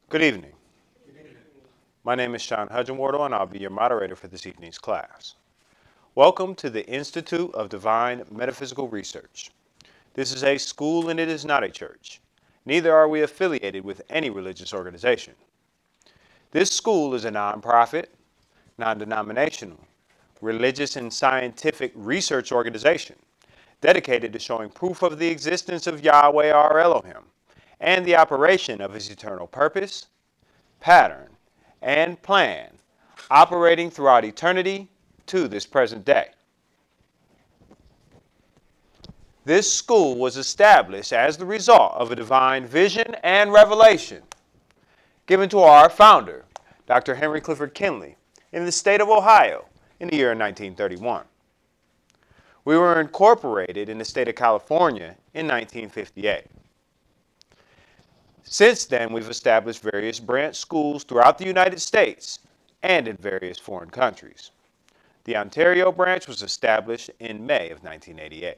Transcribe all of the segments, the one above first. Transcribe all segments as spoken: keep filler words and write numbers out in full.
Good evening. My name is Sean Hudgenwardle, and I'll be your moderator for this evening's class. Welcome to the Institute of Divine Metaphysical Research. This is a school and it is not a church. Neither are we affiliated with any religious organization. This school is a nonprofit, non-denominational, religious and scientific research organization dedicated to showing proof of the existence of Yahweh our Elohim and the operation of his eternal purpose, pattern, and plan operating throughout eternity to this present day. This school was established as the result of a divine vision and revelation given to our founder, Doctor Henry Clifford Kinley, in the state of Ohio in the year nineteen thirty-one. We were incorporated in the state of California in nineteen fifty-eight. Since then, we've established various branch schools throughout the United States and in various foreign countries. The Ontario branch was established in May of nineteen eighty-eight.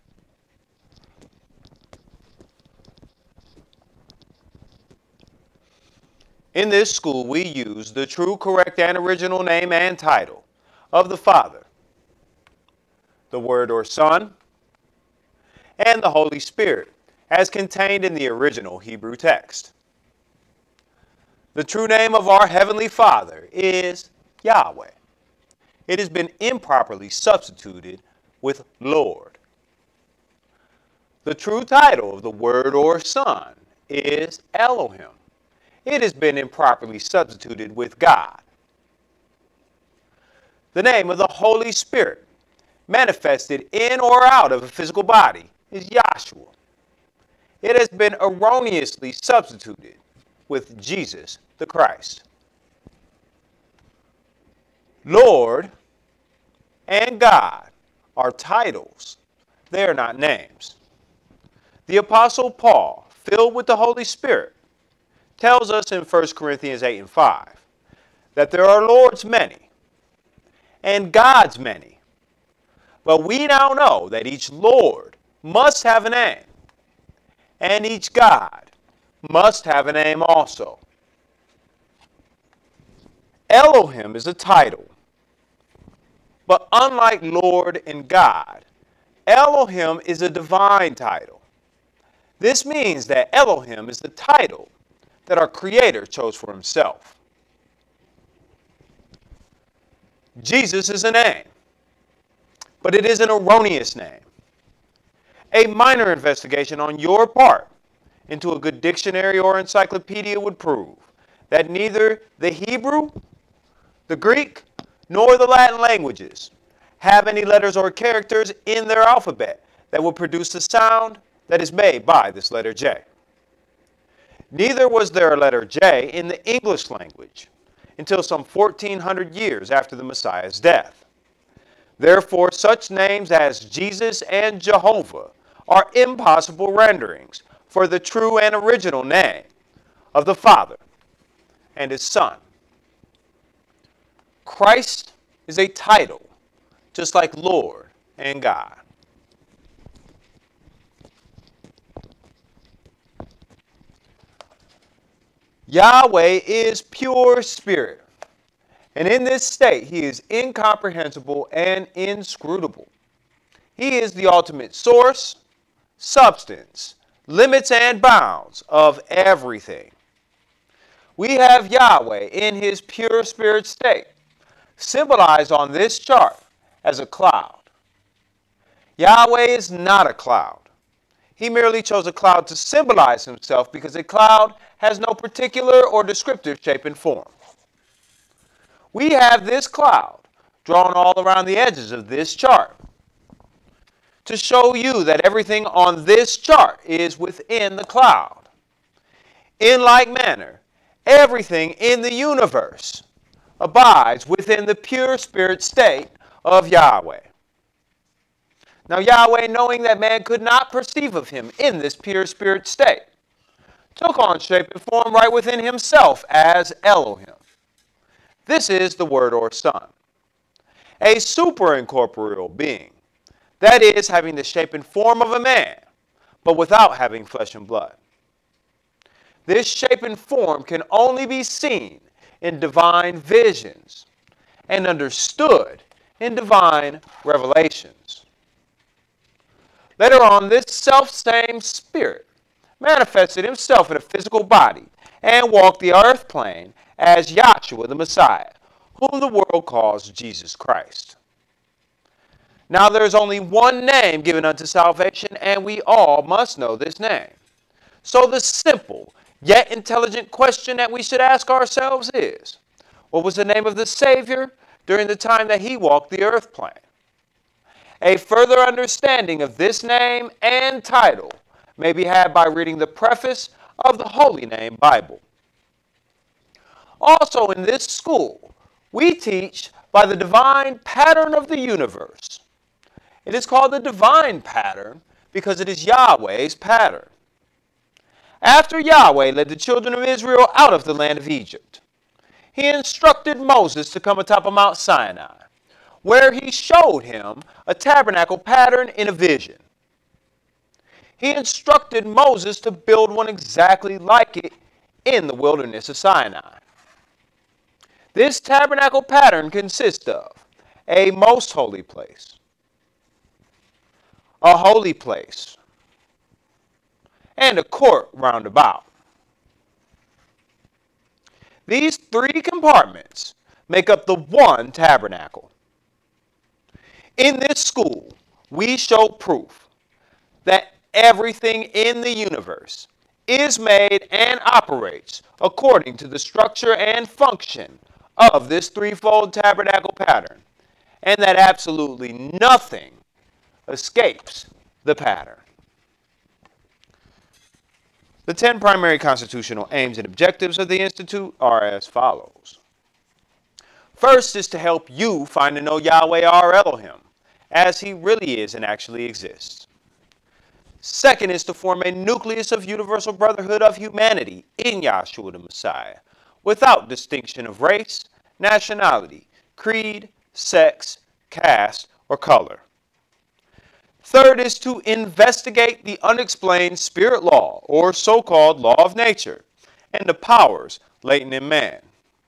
In this school, we use the true, correct, and original name and title of the Father, the Word or Son, and the Holy Spirit, as contained in the original Hebrew text. The true name of our Heavenly Father is Yahweh. It has been improperly substituted with Lord. The true title of the Word or Son is Elohim. It has been improperly substituted with God. The name of the Holy Spirit, manifested in or out of a physical body, is Yahshua. It has been erroneously substituted with Jesus the Christ. Lord and God are titles. They are not names. The Apostle Paul, filled with the Holy Spirit, tells us in First Corinthians eight and five that there are Lords many and gods many, but we now know that each Lord must have a name, and each God must have a name also. Elohim is a title, but unlike Lord and God, Elohim is a divine title. This means that Elohim is the title that our Creator chose for himself. Jesus is a name, but it is an erroneous name. A minor investigation on your part into a good dictionary or encyclopedia would prove that neither the Hebrew, the Greek, nor the Latin languages have any letters or characters in their alphabet that will produce the sound that is made by this letter J. Neither was there a letter J in the English language until some fourteen hundred years after the Messiah's death. Therefore, such names as Jesus and Jehovah are impossible renderings for the true and original name of the Father and his Son. Christ is a title, just like Lord and God. Yahweh is pure spirit, and in this state he is incomprehensible and inscrutable. He is the ultimate source, substance, limits, and bounds of everything. We have Yahweh in his pure spirit state, symbolized on this chart as a cloud. Yahweh is not a cloud. He merely chose a cloud to symbolize himself because a cloud has no particular or descriptive shape and form. We have this cloud drawn all around the edges of this chart to show you that everything on this chart is within the cloud. In like manner, everything in the universe abides within the pure spirit state of Yahweh. Now Yahweh, knowing that man could not perceive of him in this pure spirit state, took on shape and form right within himself as Elohim. This is the Word or Son, a superincorporeal being, that is, having the shape and form of a man, but without having flesh and blood. This shape and form can only be seen in divine visions and understood in divine revelations. Later on, this self-same Spirit manifested himself in a physical body and walked the earth plane as Yahshua the Messiah, whom the world calls Jesus Christ. Now there is only one name given unto salvation, and we all must know this name. So the simple yet intelligent question that we should ask ourselves is, what was the name of the Savior during the time that he walked the earth plane? A further understanding of this name and title may be had by reading the preface of the Holy Name Bible. Also in this school, we teach by the divine pattern of the universe. It is called the divine pattern because it is Yahweh's pattern. After Yahweh led the children of Israel out of the land of Egypt, he instructed Moses to come atop of Mount Sinai, where he showed him a tabernacle pattern in a vision. He instructed Moses to build one exactly like it in the wilderness of Sinai. This tabernacle pattern consists of a most holy place, a holy place, and a court round about. These three compartments make up the one tabernacle. In this school, we show proof that everything in the universe is made and operates according to the structure and function of this threefold tabernacle pattern, and that absolutely nothing escapes the pattern. The ten primary constitutional aims and objectives of the Institute are as follows. First is to help you find and know Yahweh our Elohim, as he really is and actually exists. Second is to form a nucleus of universal brotherhood of humanity in Yahshua the Messiah, without distinction of race, nationality, creed, sex, caste, or color. Third is to investigate the unexplained spirit law, or so-called law of nature, and the powers latent in man.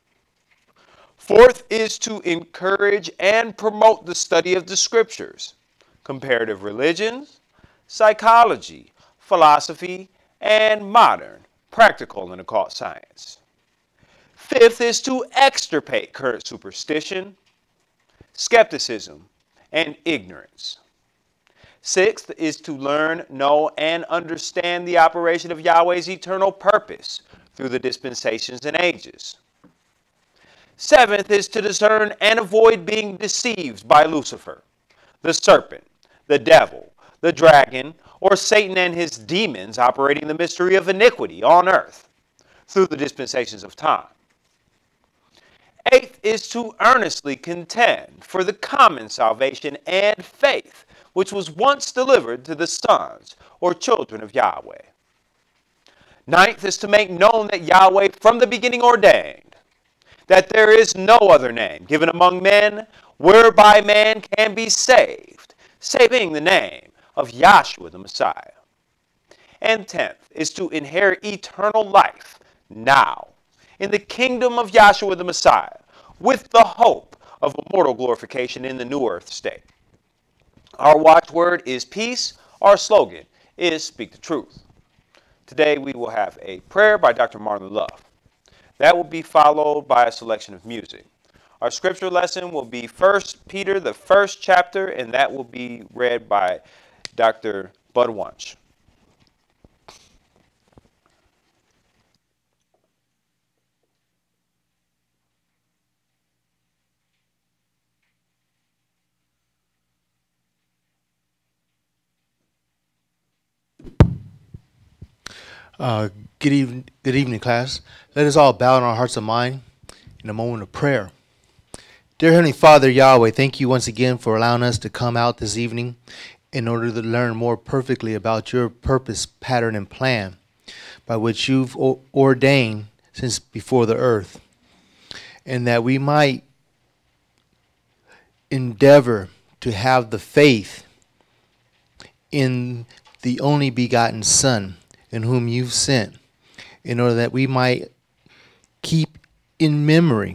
Fourth is to encourage and promote the study of the scriptures, comparative religions, psychology, philosophy, and modern, practical, and occult science. Fifth is to extirpate current superstition, skepticism, and ignorance. Sixth is to learn, know, and understand the operation of Yahweh's eternal purpose through the dispensations and ages. Seventh is to discern and avoid being deceived by Lucifer, the serpent, the devil, the dragon, or Satan and his demons operating the mystery of iniquity on earth through the dispensations of time. Eighth is to earnestly contend for the common salvation and faith which was once delivered to the sons or children of Yahweh. Ninth is to make known that Yahweh from the beginning ordained that there is no other name given among men whereby man can be saved, saving the name of Yahshua the Messiah. And tenth is to inherit eternal life now in the kingdom of Yahshua the Messiah, with the hope of immortal glorification in the new earth state. Our watchword is peace. Our slogan is speak the truth. Today we will have a prayer by Doctor Marlon Love. That will be followed by a selection of music. Our scripture lesson will be First Peter, the first chapter, and that will be read by Doctor Bud Wunsch. Uh, good evening, good evening, class. Let us all bow in our hearts and mind in a moment of prayer. Dear Heavenly Father, Yahweh, thank you once again for allowing us to come out this evening in order to learn more perfectly about your purpose, pattern, and plan by which you've ordained since before the earth, and that we might endeavor to have the faith in the only begotten Son, in whom you've sent, in order that we might keep in memory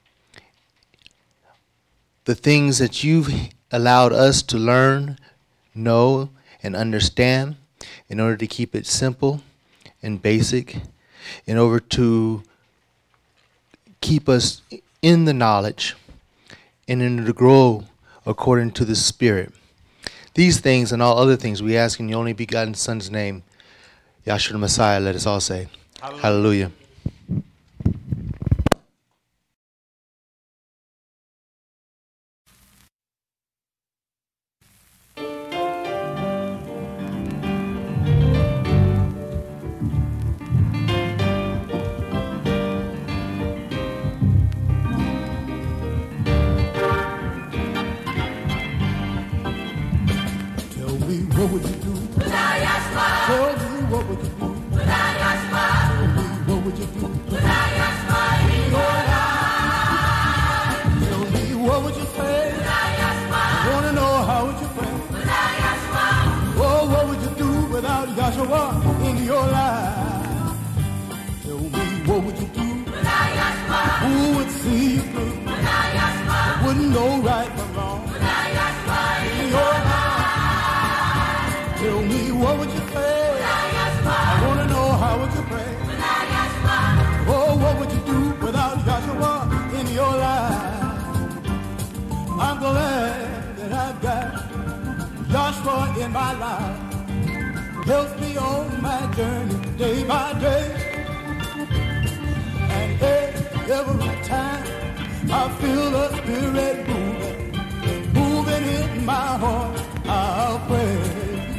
the things that you've allowed us to learn, know, and understand, in order to keep it simple and basic, in order to keep us in the knowledge and in order to grow according to the Spirit. These things and all other things we ask in your only begotten Son's name, Yahshua the Messiah, let us all say, Hallelujah. Hallelujah. What would you do? Without Yahshua? Tell me what would you do? Without Yahshua? Tell me what would you do? Without Yahshua in your life? Tell me what would you say? Without Yahshua? I want to know how would you pray? Without Yahshua? Oh, what would you do without Yahshua in your life? Tell me what would you do? Without Yahshua? Who would see you through? Without Yahshua? Wouldn't know right from wrong? Without Yahshua in your life? Tell me, what would you say? I want to know, how would you pray? Oh, what would you do without Yahshua in your life? I'm glad that I've got Yahshua in my life. Helps me on my journey day by day. And every time I feel the Spirit moving, moving in my heart, I'll pray.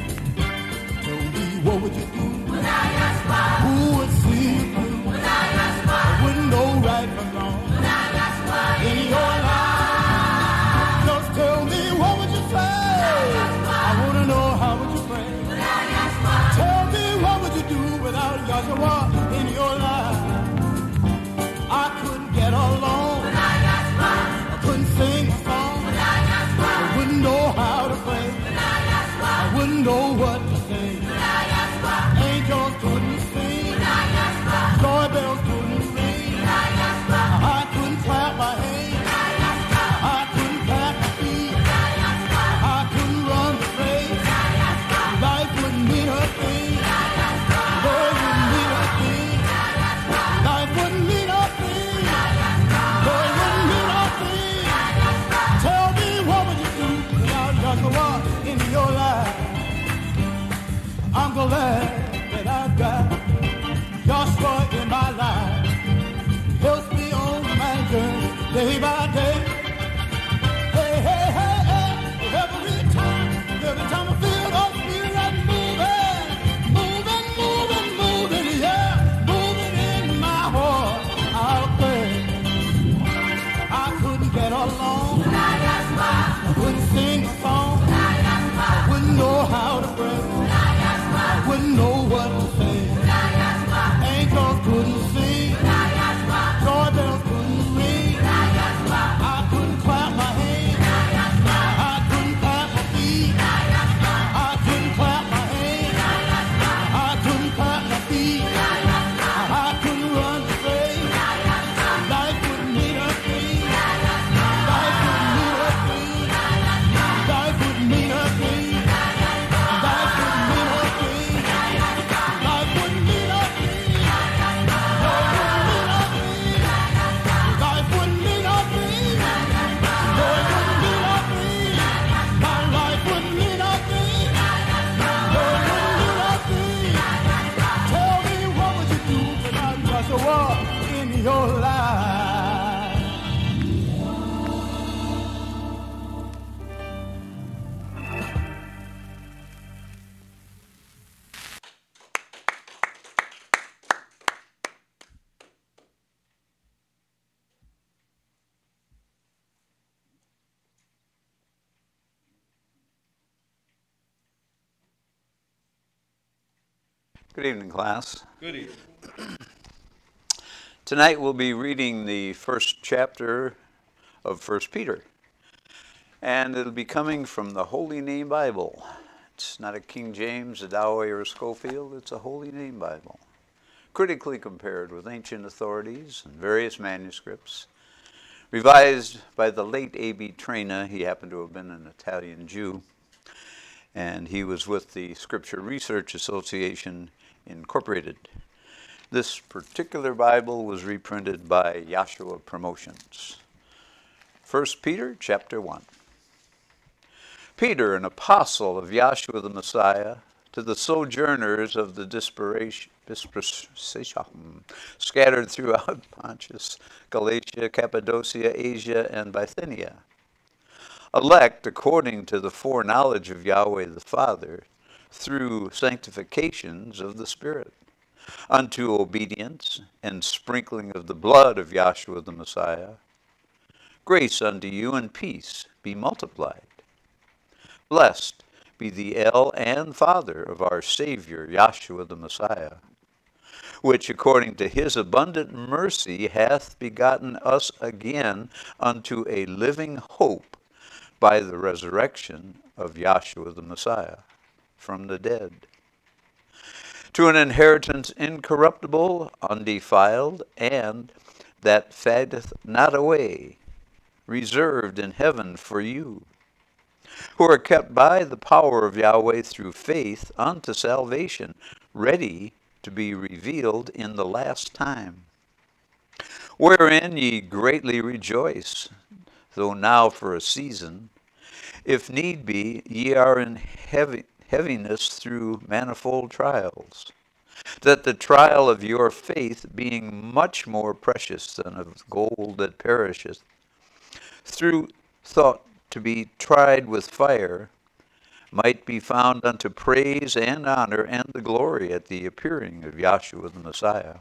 What would you do? Without Yahshua? Who would see you through? Without Yahshua? I wouldn't know right from wrong. Without Yahshua in your life? Just tell me, what would you say? Without Yahshua? I want to know, how would you pray? Without Yahshua? Tell me, what would you do without Yahshua in your life? I couldn't get along. Without Yahshua? I couldn't sing a song. Without Yahshua? I wouldn't know how to pray. Without Yahshua? I wouldn't know what to say. Angels couldn't sing, joy bells couldn't ring, I couldn't clap my hands, I couldn't clap my feet, I couldn't run the race, life wouldn't mean a thing, Lord wouldn't mean a thing, life wouldn't mean a thing, Lord wouldn't mean a thing. Tell me, what would you do without Yahshua in your life? I'm glad that I've got Yahshua in my life. Helps me on my journey day by day. Hey, hey, hey, hey. Every time, every time I feel the Spirit moving, moving, moving, moving, yeah, moving in my heart, I'll pray. I couldn't get along. I couldn't sing a song. I wouldn't know how to pray. I wouldn't know what to say. Angels couldn't sing. Joy bells couldn't ring. I couldn't clap my hands. I couldn't clap my feet. I couldn't clap my hands. I couldn't clap my feet. I couldn't run the race. Life wouldn't mean a thing. Life wouldn't mean a thing. Life wouldn't mean a thing. Life wouldn't mean a thing. Life wouldn't mean a thing. Life wouldn't mean a thing. Lord wouldn't mean a thing. My life wouldn't mean a thing. Lord wouldn't mean a thing. Tell me, what would you do without Yahshua in your life? Good evening, class. Good evening. Tonight we'll be reading the first chapter of First Peter. And it'll be coming from the Holy Name Bible. It's not a King James, a Dowey, or a Schofield. It's a Holy Name Bible. critically compared with ancient authorities and various manuscripts, revised by the late A B Traina. He happened to have been an Italian Jew, and he was with the Scripture Research Association Incorporated. This particular Bible was reprinted by Yahshua Promotions. First Peter chapter one. Peter, an apostle of Yahshua the Messiah, to the sojourners of the dispersation, dispersation scattered throughout Pontus, Galatia, Cappadocia, Asia, and Bithynia, elect according to the foreknowledge of Yahweh the Father, through sanctifications of the Spirit, unto obedience and sprinkling of the blood of Yahshua the Messiah, grace unto you and peace be multiplied. Blessed be the El and Father of our Savior, Yahshua the Messiah, which according to his abundant mercy hath begotten us again unto a living hope by the resurrection of Yahshua the Messiah from the dead, to an inheritance incorruptible, undefiled, and that fadeth not away, reserved in heaven for you, who are kept by the power of Yahweh through faith unto salvation, ready to be revealed in the last time, wherein ye greatly rejoice, though now for a season, if need be, ye are in heavy, heaviness through manifold trials, that the trial of your faith, being much more precious than of gold that perisheth, through thought to be tried with fire, might be found unto praise and honor and the glory at the appearing of Yahshua the Messiah,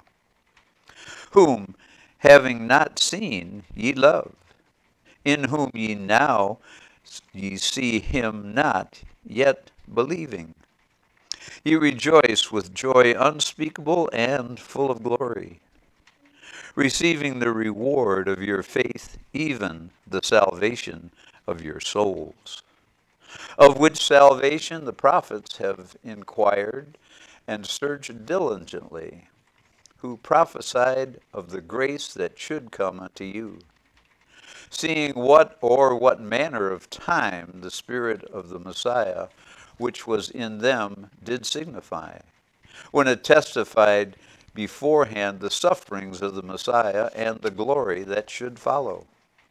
whom, having not seen, ye love, in whom ye now ye see him not, yet believing. Ye rejoice with joy unspeakable and full of glory, receiving the reward of your faith, even the salvation of your souls, of which salvation the prophets have inquired and searched diligently, who prophesied of the grace that should come unto you, seeing what or what manner of time the Spirit of the Messiah, which was in them, did signify, when it testified beforehand the sufferings of the Messiah and the glory that should follow,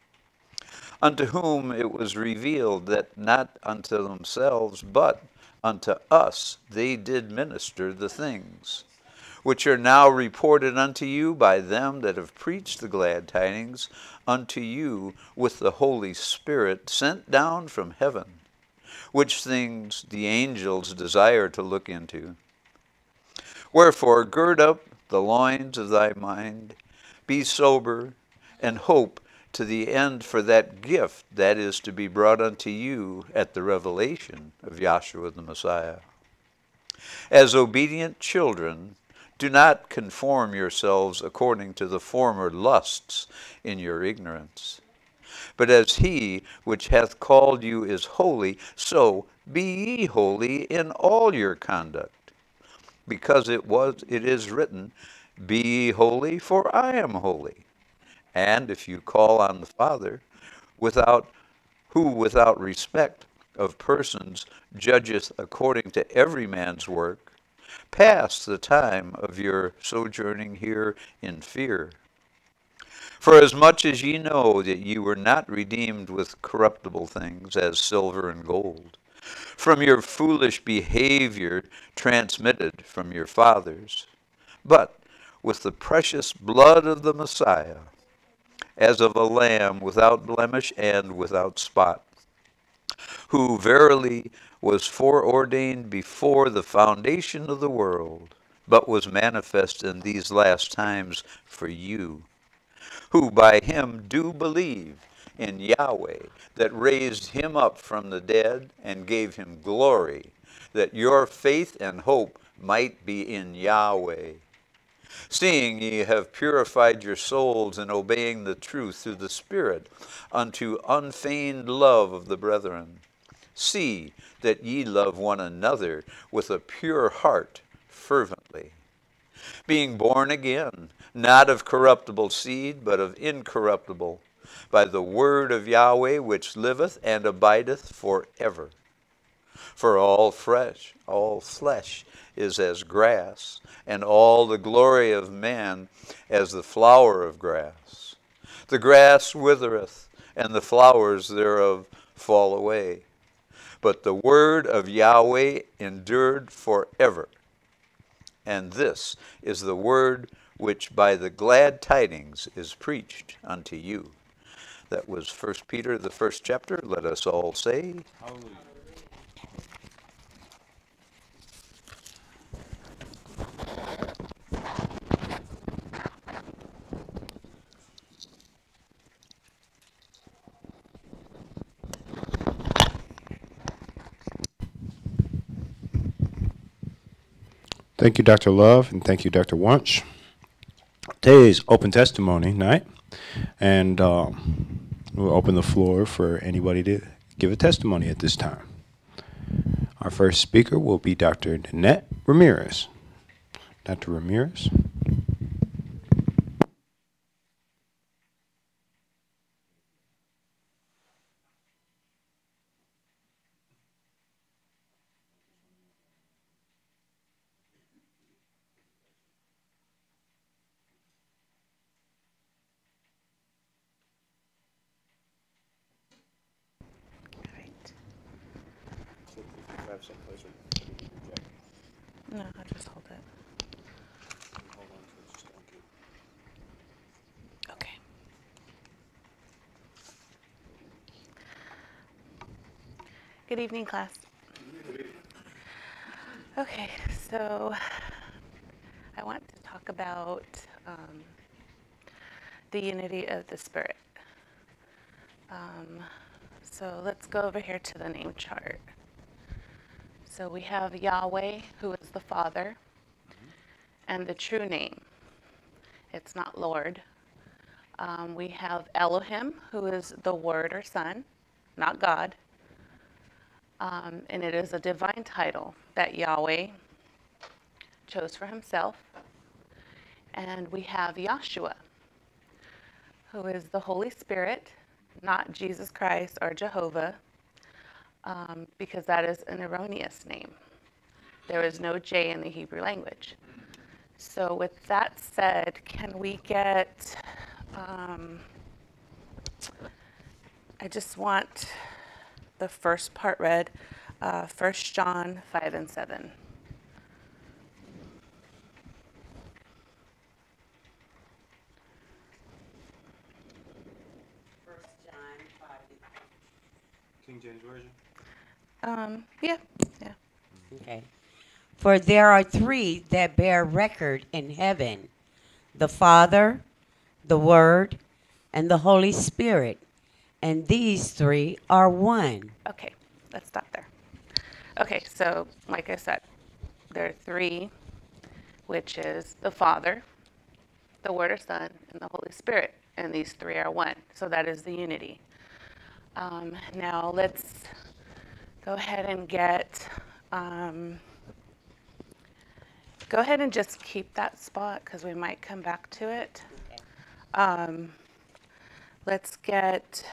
unto whom it was revealed that not unto themselves, but unto us they did minister the things, which are now reported unto you by them that have preached the glad tidings unto you with the Holy Spirit sent down from heaven, which things the angels desire to look into. Wherefore gird up the loins of thy mind, be sober, and hope to the end for that gift that is to be brought unto you at the revelation of Yahshua the Messiah. As obedient children, do not conform yourselves according to the former lusts in your ignorance. But as he which hath called you is holy, so be ye holy in all your conduct. Because it was it is written, Be ye holy, for I am holy. And if you call on the Father, without who without respect of persons judgeth according to every man's work, pass the time of your sojourning here in fear. For as much as ye know that ye were not redeemed with corruptible things, as silver and gold, from your foolish behavior transmitted from your fathers, but with the precious blood of the Messiah, as of a lamb without blemish and without spot, who verily was foreordained before the foundation of the world, but was manifest in these last times for you, who by him do believe in Yahweh, that raised him up from the dead and gave him glory, that your faith and hope might be in Yahweh. Seeing ye have purified your souls in obeying the truth through the Spirit unto unfeigned love of the brethren, see that ye love one another with a pure heart fervently, being born again, not of corruptible seed, but of incorruptible, by the word of Yahweh which liveth and abideth forever. For all flesh, all flesh is as grass, and all the glory of man as the flower of grass. The grass withereth, and the flowers thereof fall away. But the word of Yahweh endured forever. And this is the word which by the glad tidings is preached unto you. That was First Peter, the first chapter. Let us all say, Hallelujah. Thank you, Doctor Love, and thank you, Doctor Wunsch. Today's open testimony night, and um, we'll open the floor for anybody to give a testimony at this time. Our first speaker will be Doctor Nanette Ramirez. Doctor Ramirez. No, I'll just hold it. Okay. Good evening, class. Okay, so I want to talk about um, the unity of the Spirit. Um, so let's go over here to the name chart. So we have Yahweh, who is the Father, and the true name. It's not Lord. Um, we have Elohim, who is the Word or Son, not God. Um, and it is a divine title that Yahweh chose for himself. And we have Yahshua, who is the Holy Spirit, not Jesus Christ or Jehovah, um, because that is an erroneous name. There is no J in the Hebrew language. So with that said, can we get, um, I just want the first part read, uh, First John five and seven. First John five. King James Version. Um, yeah, yeah. Okay. For there are three that bear record in heaven, the Father, the Word, and the Holy Spirit. And these three are one. Okay, let's stop there. Okay, so like I said, there are three, which is the Father, the Word or Son, and the Holy Spirit. And these three are one. So that is the unity. Um, now let's go ahead and get, um, go ahead and just keep that spot because we might come back to it. Okay. Um, let's get,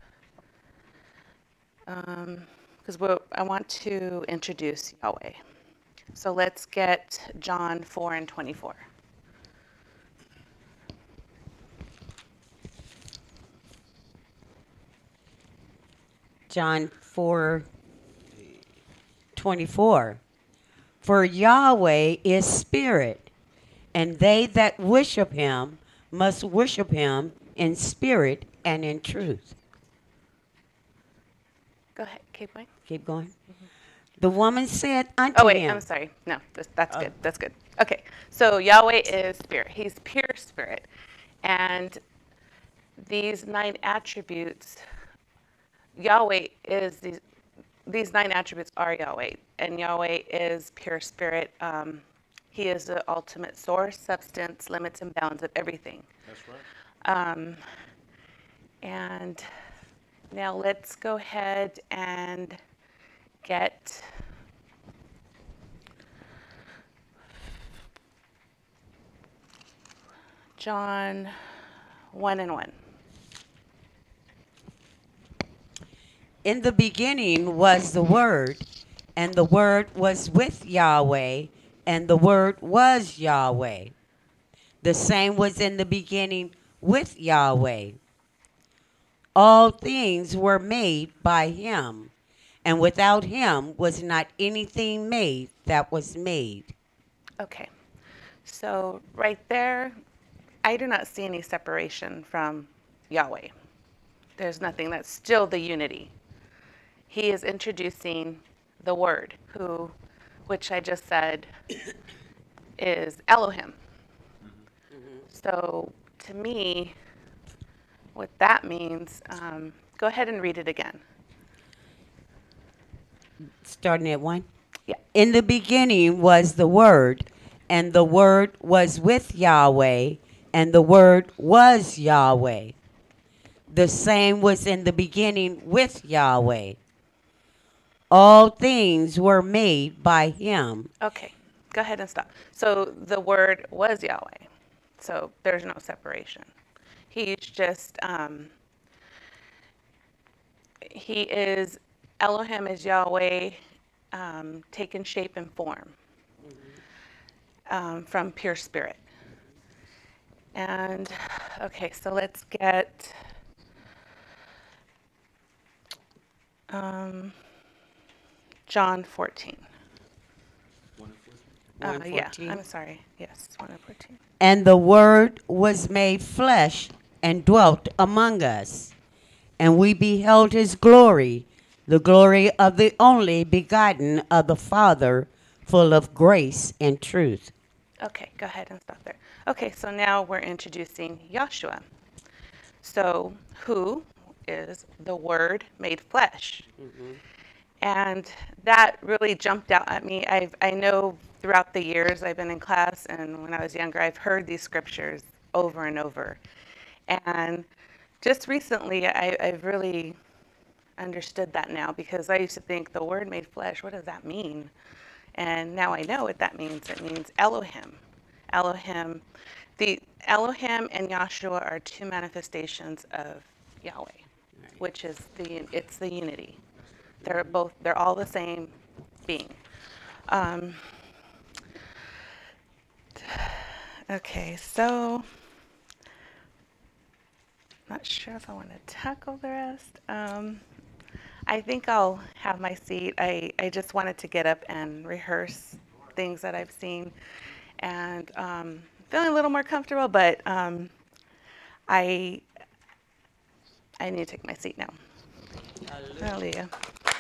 because um, I want to introduce Yahweh. So let's get John four and twenty-four. John four twenty-four. For Yahweh is spirit, and they that worship him must worship him in spirit and in truth. Go ahead, keep going. Keep going. Mm-hmm. The woman said unto Oh, wait, him. I'm sorry. No, this, that's Oh. good. That's good. Okay, so Yahweh is spirit. He's pure spirit. And these nine attributes, Yahweh is, these, these nine attributes are Yahweh. And Yahweh is pure spirit. Um, he is the ultimate source, substance, limits, and bounds of everything. That's right. Um, and now let's go ahead and get John one and one. In the beginning was the Word, and the Word was with Yahweh, and the Word was Yahweh. The same was in the beginning with Yahweh. All things were made by him, and without him was not anything made that was made. Okay, so right there, I do not see any separation from Yahweh. There's nothing, that's still the unity. He is introducing the Word, who, which I just said, is Elohim. So to me, what that means, um, go ahead and read it again. Starting at one? Yeah. In the beginning was the Word, and the Word was with Yahweh, and the Word was Yahweh. The same was in the beginning with Yahweh. All things were made by him. Okay, go ahead and stop. So the Word was Yahweh. So there's no separation. He's just, um, he is, Elohim is Yahweh, um, taken shape and form um, from pure spirit. And, okay, so let's get, um, John fourteen. Uh, yeah, I'm sorry. Yes, one and fourteen. And the Word was made flesh and dwelt among us, and we beheld his glory, the glory of the only begotten of the Father, full of grace and truth. Okay, go ahead and stop there. Okay, so now we're introducing Yahshua. So, who is the Word made flesh? Mm-hmm. And that really jumped out at me. I've, I know throughout the years I've been in class, and when I was younger, I've heard these scriptures over and over. And just recently, I, I've really understood that now, because I used to think the Word made flesh, what does that mean? And now I know what that means. It means Elohim. Elohim. The Elohim and Yahshua are two manifestations of Yahweh, which is the, it's the unity. They're both, they're all the same being. Um, okay, so, not sure if I want to tackle the rest. Um, I think I'll have my seat. I, I just wanted to get up and rehearse things that I've seen, and um, feeling a little more comfortable, but um, I, I need to take my seat now. Hallelujah. Hallelujah.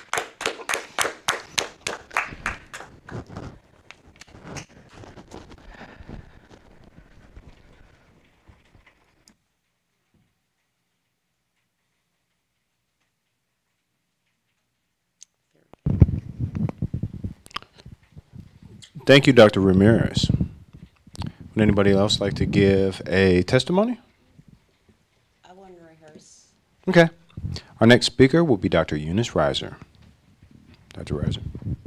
Thank you, Doctor Ramirez. Would anybody else like to give a testimony? I want to rehearse. Okay. Our next speaker will be Doctor Eunice Reiser. Doctor Reiser.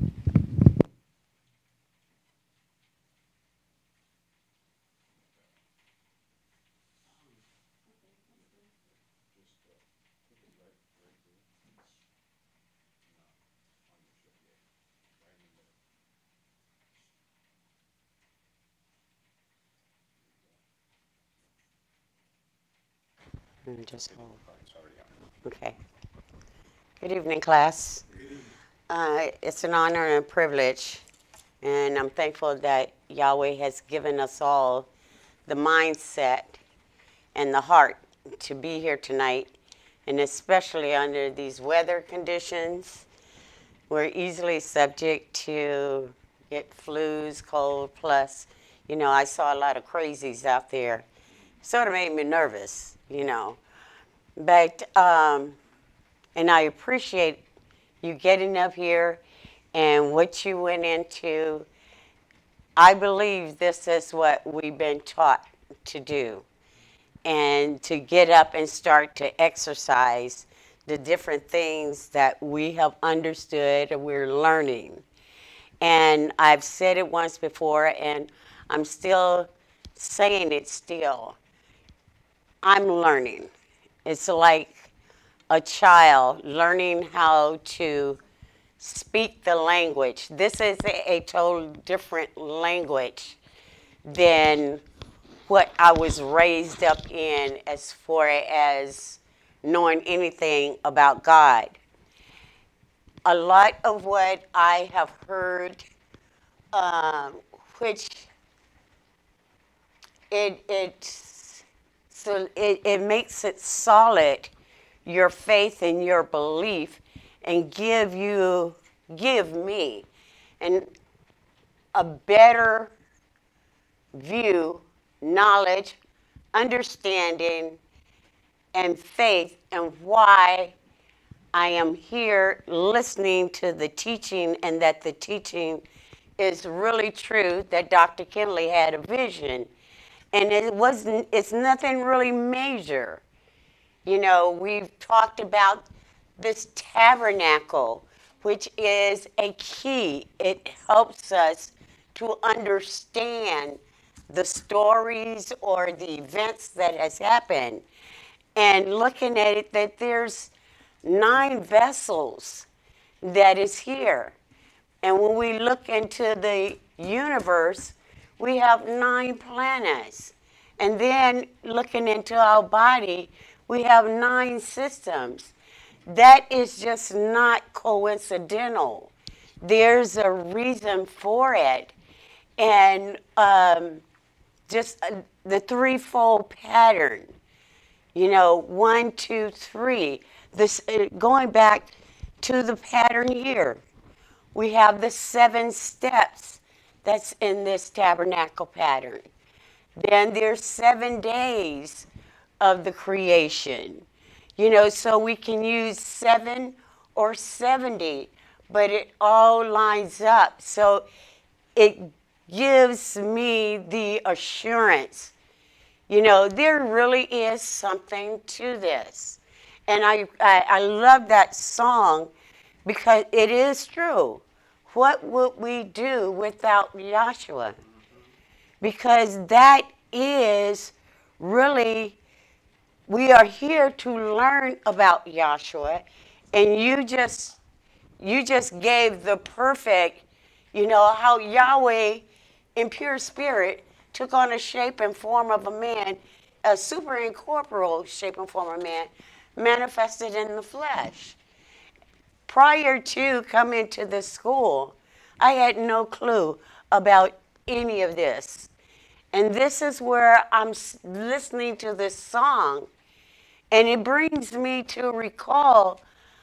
Just hold. Okay. Good evening, class. Uh, it's an honor and a privilege, and I'm thankful that Yahweh has given us all the mindset and the heart to be here tonight, and especially under these weather conditions. We're easily subject to get flus, cold, plus, you know, I saw a lot of crazies out there. Sort of made me nervous, you know. But, um, and I appreciate you getting up here and what you went into. I believe this is what we've been taught to do, and to get up and start to exercise the different things that we have understood and we're learning. And I've said it once before, and I'm still saying it still. I'm learning. It's like a child learning how to speak the language. This is a, a total different language than what I was raised up in as far as knowing anything about God. A lot of what I have heard, um, which it it so it, it makes it solid, your faith and your belief, and give you give me and a better view, knowledge, understanding, and faith, and why I am here listening to the teaching, and that the teaching is really true, that Doctor Kinley had a vision. And it wasn't, it's nothing really major. You know, we've talked about this tabernacle, which is a key. It helps us to understand the stories or the events that has happened. And looking at it, that there's nine vessels that is here. And when we look into the universe, we have nine planets. And then looking into our body, we have nine systems. That is just not coincidental. There's a reason for it. And um, just uh, the threefold pattern, you know, one, two, three. This, uh, going back to the pattern here, we have the seven steps that's in this tabernacle pattern. Then there's seven days of the creation. You know, so we can use seven or seventy, but it all lines up. So it gives me the assurance, you know, there really is something to this. And I, I, I love that song because it is true. What would we do without Yahshua? Because that is really, we are here to learn about Yahshua, and you just, you just gave the perfect, you know, how Yahweh in pure spirit took on a shape and form of a man, a super incorporeal shape and form of a man, manifested in the flesh. Prior to coming to this school, I had no clue about any of this. And this is where I'm listening to this song, and it brings me to recall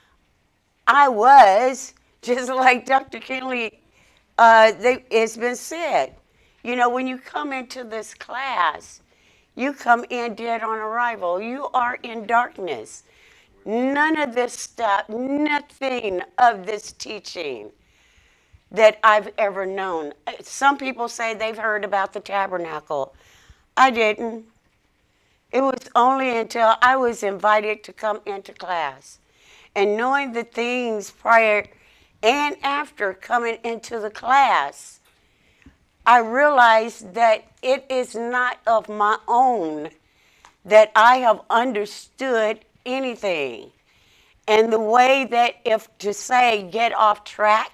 I was, just like Doctor Kinley, uh, they, it's been said, you know, when you come into this class, you come in dead on arrival. You are in darkness. None of this stuff, nothing of this teaching that I've ever known. Some people say they've heard about the tabernacle. I didn't. It was only until I was invited to come into class. And knowing the things prior and after coming into the class, I realized that it is not of my own that I have understood anything. And the way that, if to say get off track,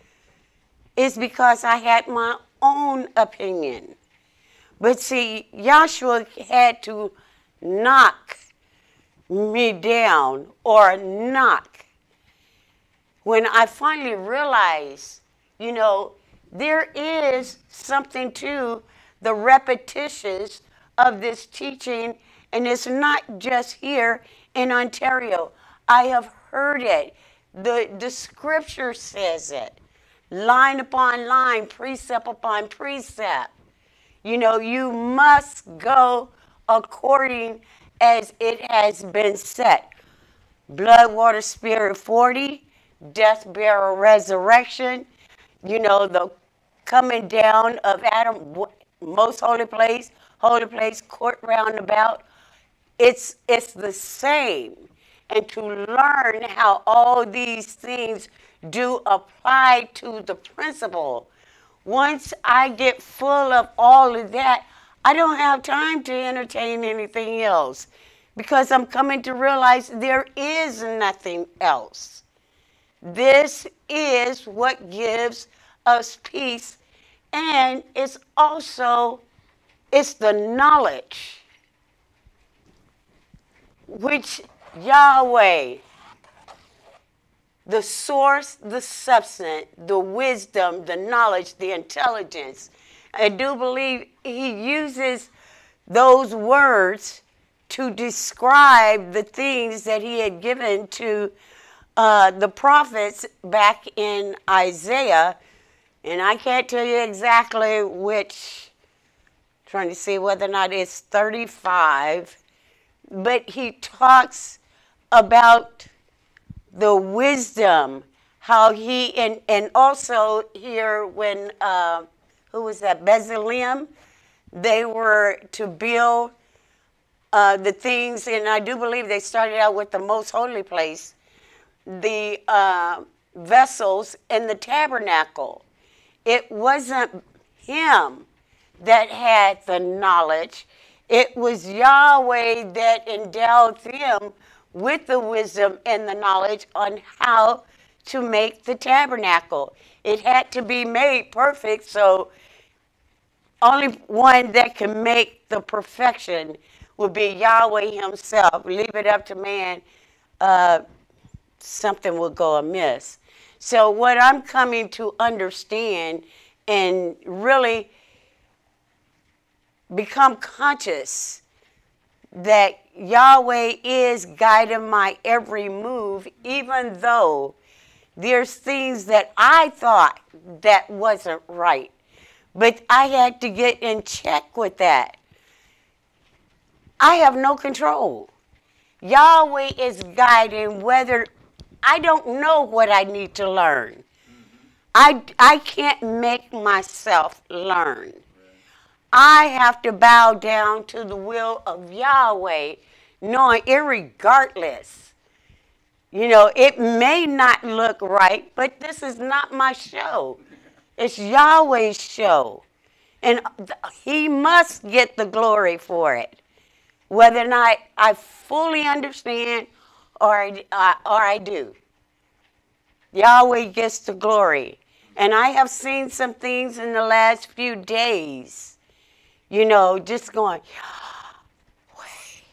is because I had my own opinion. But see, Yahshua had to knock me down or knock. When I finally realized, you know, there is something to the repetitions of this teaching, and it's not just here in Ontario. I have heard it. The, the scripture says it. Line upon line, precept upon precept. You know, you must go according as it has been set. Blood, water, spirit, forty. Death, burial, resurrection. You know, the coming down of Adam, most holy place, holy place, court roundabout. It's, it's the same. And to learn how all these things do apply to the principle. Once I get full of all of that, I don't have time to entertain anything else because I'm coming to realize there is nothing else. This is what gives us peace, and it's also, it's the knowledge which Yahweh, the source, the substance, the wisdom, the knowledge, the intelligence. I do believe he uses those words to describe the things that he had given to uh, the prophets back in Isaiah. And I can't tell you exactly which, trying to see whether or not it's thirty-five, but he talks about the wisdom, how he, and, and also here when, uh, who was that, Bezalel, they were to build uh, the things, and I do believe they started out with the most holy place, the uh, vessels in the tabernacle. It wasn't him that had the knowledge. It was Yahweh that endowed him with the wisdom and the knowledge on how to make the tabernacle. It had to be made perfect, so only one that can make the perfection would be Yahweh himself. Leave it up to man, uh, something will go amiss. So what I'm coming to understand and really become conscious that Yahweh is guiding my every move, even though there's things that I thought that wasn't right. But I had to get in check with that. I have no control. Yahweh is guiding whether, I don't know what I need to learn. I, I can't make myself learn. I have to bow down to the will of Yahweh, knowing irregardless. You know, it may not look right, but this is not my show. It's Yahweh's show. And he must get the glory for it. Whether or not I fully understand or I, uh, or I do. Yahweh gets the glory. And I have seen some things in the last few days. You know, just going, Yahweh,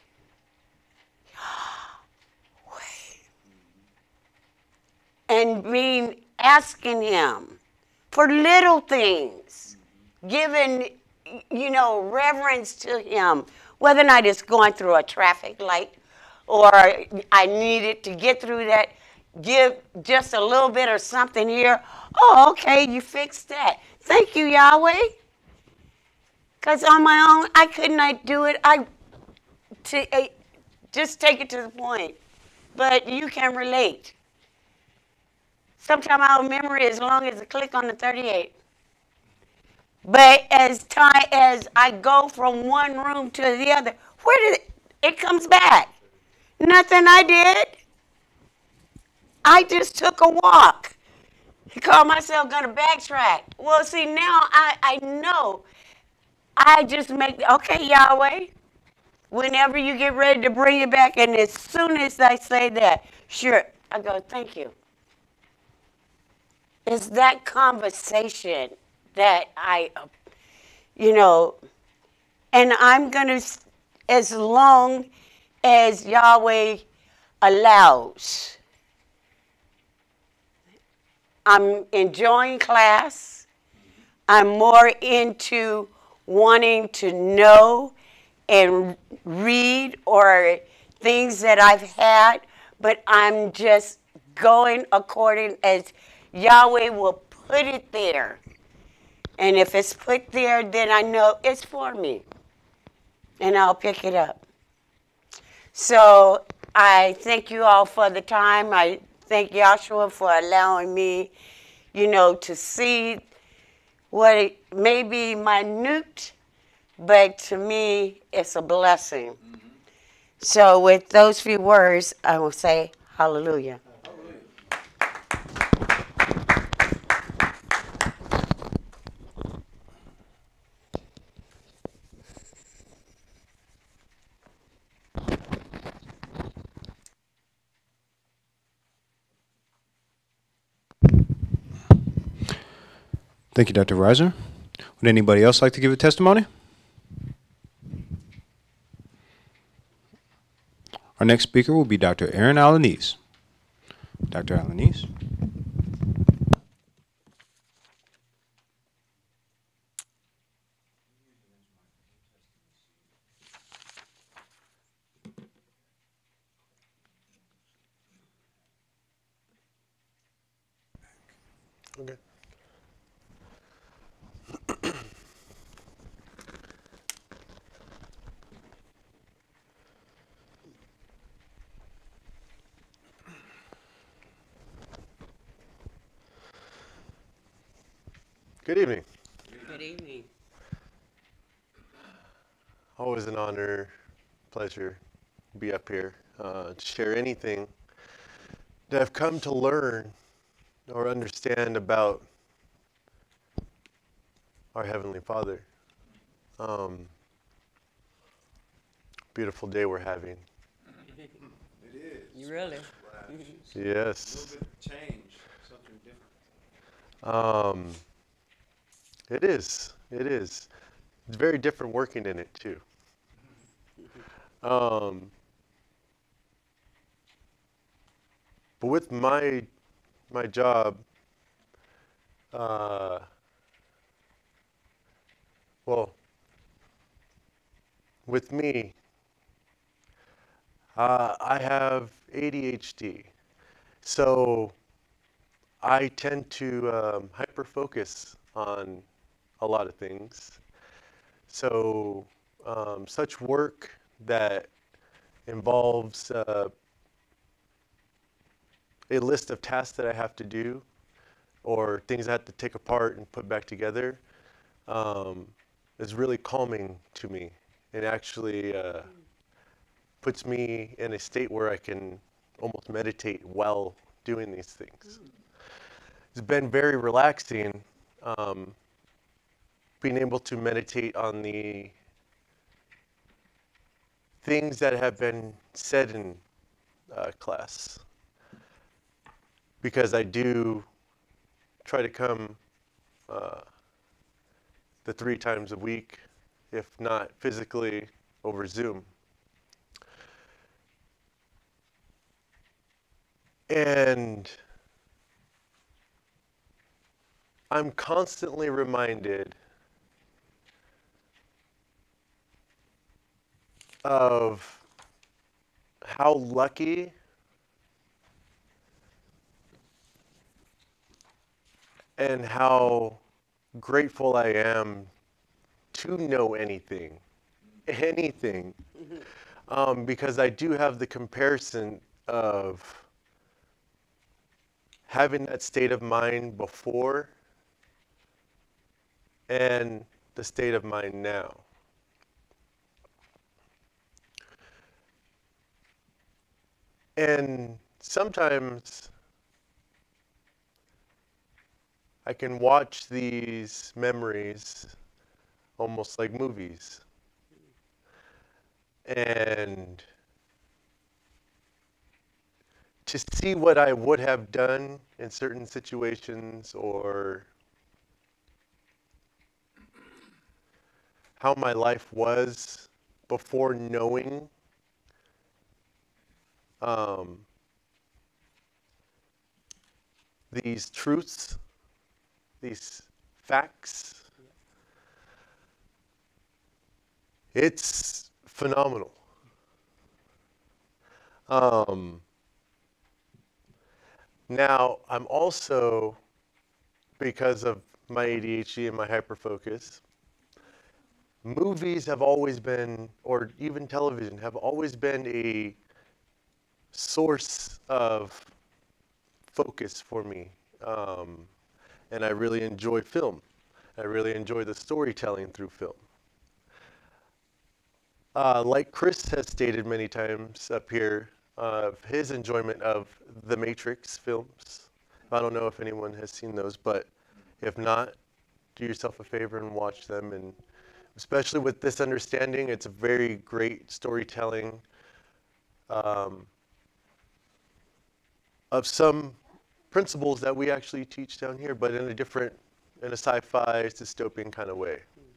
Yahweh. And being, asking him for little things, giving, you know, reverence to him, whether or not it's going through a traffic light or I needed to get through that, give just a little bit or something here. Oh, okay, you fixed that. Thank you, Yahweh. Because on my own, I could not do it. I to, uh, just take it to the point. But you can relate. Sometimes our memory is long as a click on the thirty-eight. But as time as I go from one room to the other, where did it, it comes back? Nothing I did. I just took a walk. I called myself going to backtrack. Well, see, now I, I know. I just make, okay, Yahweh, whenever you get ready to bring it back, and as soon as I say that, sure, I go, thank you. It's that conversation that I, you know, and I'm going to, as long as Yahweh allows, I'm enjoying class. I'm more into wanting to know and read or things that I've had, but I'm just going according as Yahweh will put it there. And if it's put there, then I know it's for me. And I'll pick it up. So I thank you all for the time. I thank Yahshua for allowing me, you know, to see what it may be minute, but to me, it's a blessing. Mm-hmm. So with those few words, I will say hallelujah. Thank you, Doctor Reiser. Would anybody else like to give a testimony? Our next speaker will be Doctor Aaron Alanis. Doctor Alanis. Okay. Good evening. Good evening. Always an honor, pleasure to be up here uh, to share anything that I've come to learn or understand about our Heavenly Father. Um, beautiful day we're having. It is. You really? Yes. change, something different. Um, it is. It is. It's very different working in it too. Um, but with my my job, uh, well, with me, uh, I have A D H D, so I tend to um, hyper focus on a lot of things. So um, such work that involves uh, a list of tasks that I have to do or things I have to take apart and put back together um, is really calming to me. It actually uh, puts me in a state where I can almost meditate while doing these things. It's been very relaxing um, being able to meditate on the things that have been said in uh, class, because I do try to come uh, the three times a week, if not physically over Zoom. And I'm constantly reminded of how lucky and how grateful I am to know anything, anything, um, because I do have the comparison of having that state of mind before and the state of mind now. And sometimes I can watch these memories almost like movies. And to see what I would have done in certain situations, or how my life was before knowing um, these truths, these facts, it's phenomenal. Um, now, I'm also, because of my A D H D and my hyperfocus, movies have always been, or even television, have always been a source of focus for me. Um, and I really enjoy film. I really enjoy the storytelling through film. Uh, like Chris has stated many times up here, of uh, his enjoyment of the Matrix films. I don't know if anyone has seen those, but if not, do yourself a favor and watch them. And especially with this understanding, it's a very great storytelling um, of some principles that we actually teach down here, but in a different in a sci-fi dystopian kind of way.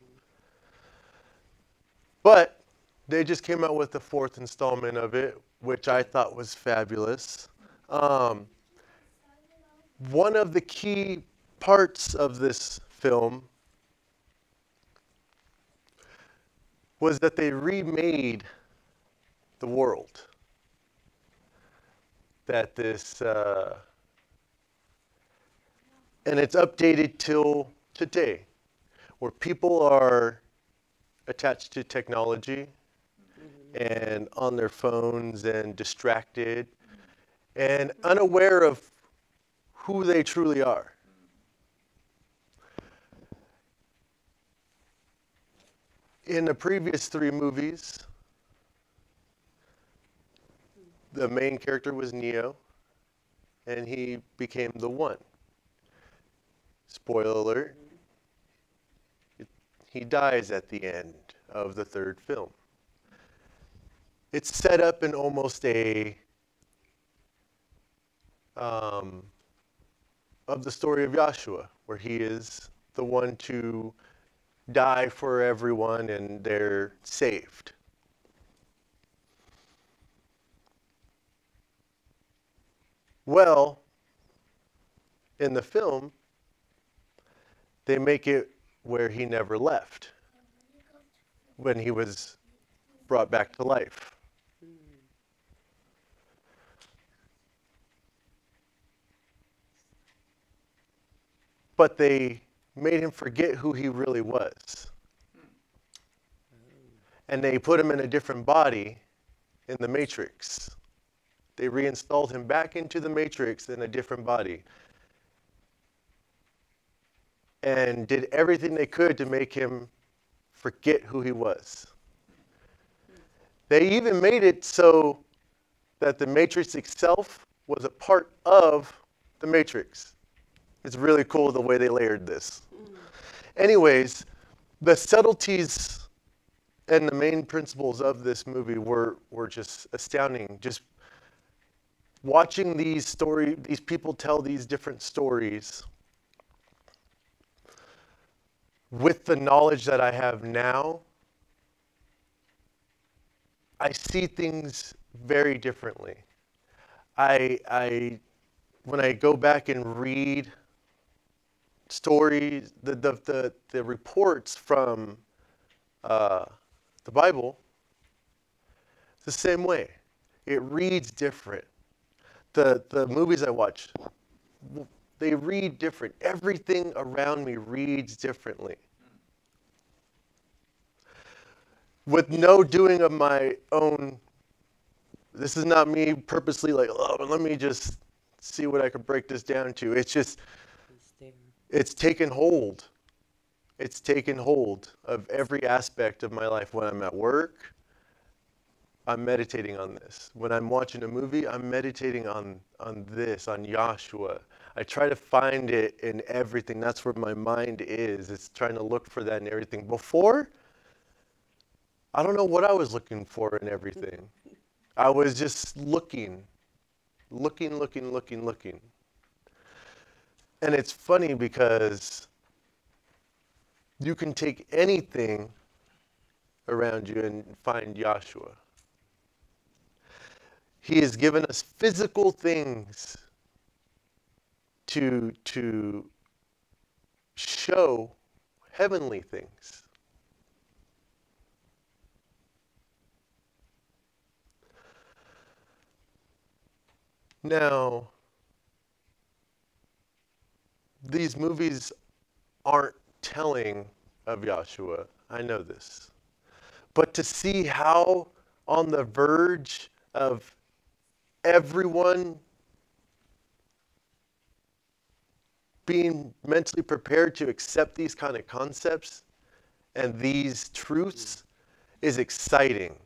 But they just came out with the fourth installment of it, which I thought was fabulous. Um, one of the key parts of this film was that they remade the world. That this, uh, and it's updated till today, where people are attached to technology and on their phones and distracted and unaware of who they truly are. In the previous three movies, the main character was Neo, and he became the One. Spoiler alert, he dies at the end of the third film. It's set up in almost a, um, of the story of Yahshua, where he is the one to die for everyone and they're saved. Well, in the film, they make it where he never left when he was brought back to life. But they made him forget who he really was. And they put him in a different body in the Matrix. They reinstalled him back into the Matrix in a different body. And did everything they could to make him forget who he was. They even made it so that the Matrix itself was a part of the Matrix. It's really cool the way they layered this. Anyways, the subtleties and the main principles of this movie were, were just astounding. Just watching these story, these people tell these different stories with the knowledge that I have now, I see things very differently. I, I, when I go back and read stories, the, the, the, the reports from uh, the Bible, it's the same way. It reads different. The, the movies I watch, they read different. Everything around me reads differently. With no doing of my own, this is not me purposely like, oh, let me just see what I could break this down to. It's just, it's taken hold. It's taken hold of every aspect of my life. When I'm at work, I'm meditating on this. When I'm watching a movie, I'm meditating on, on this, on Yahshua. I try to find it in everything. That's where my mind is. It's trying to look for that in everything. Before, I don't know what I was looking for in everything. I was just looking, looking, looking, looking, looking. And it's funny because you can take anything around you and find Yahshua. He has given us physical things to, to show heavenly things. Now, these movies aren't telling of Yahshua. I know this. But to see how on the verge of everyone being mentally prepared to accept these kind of concepts and these truths is exciting.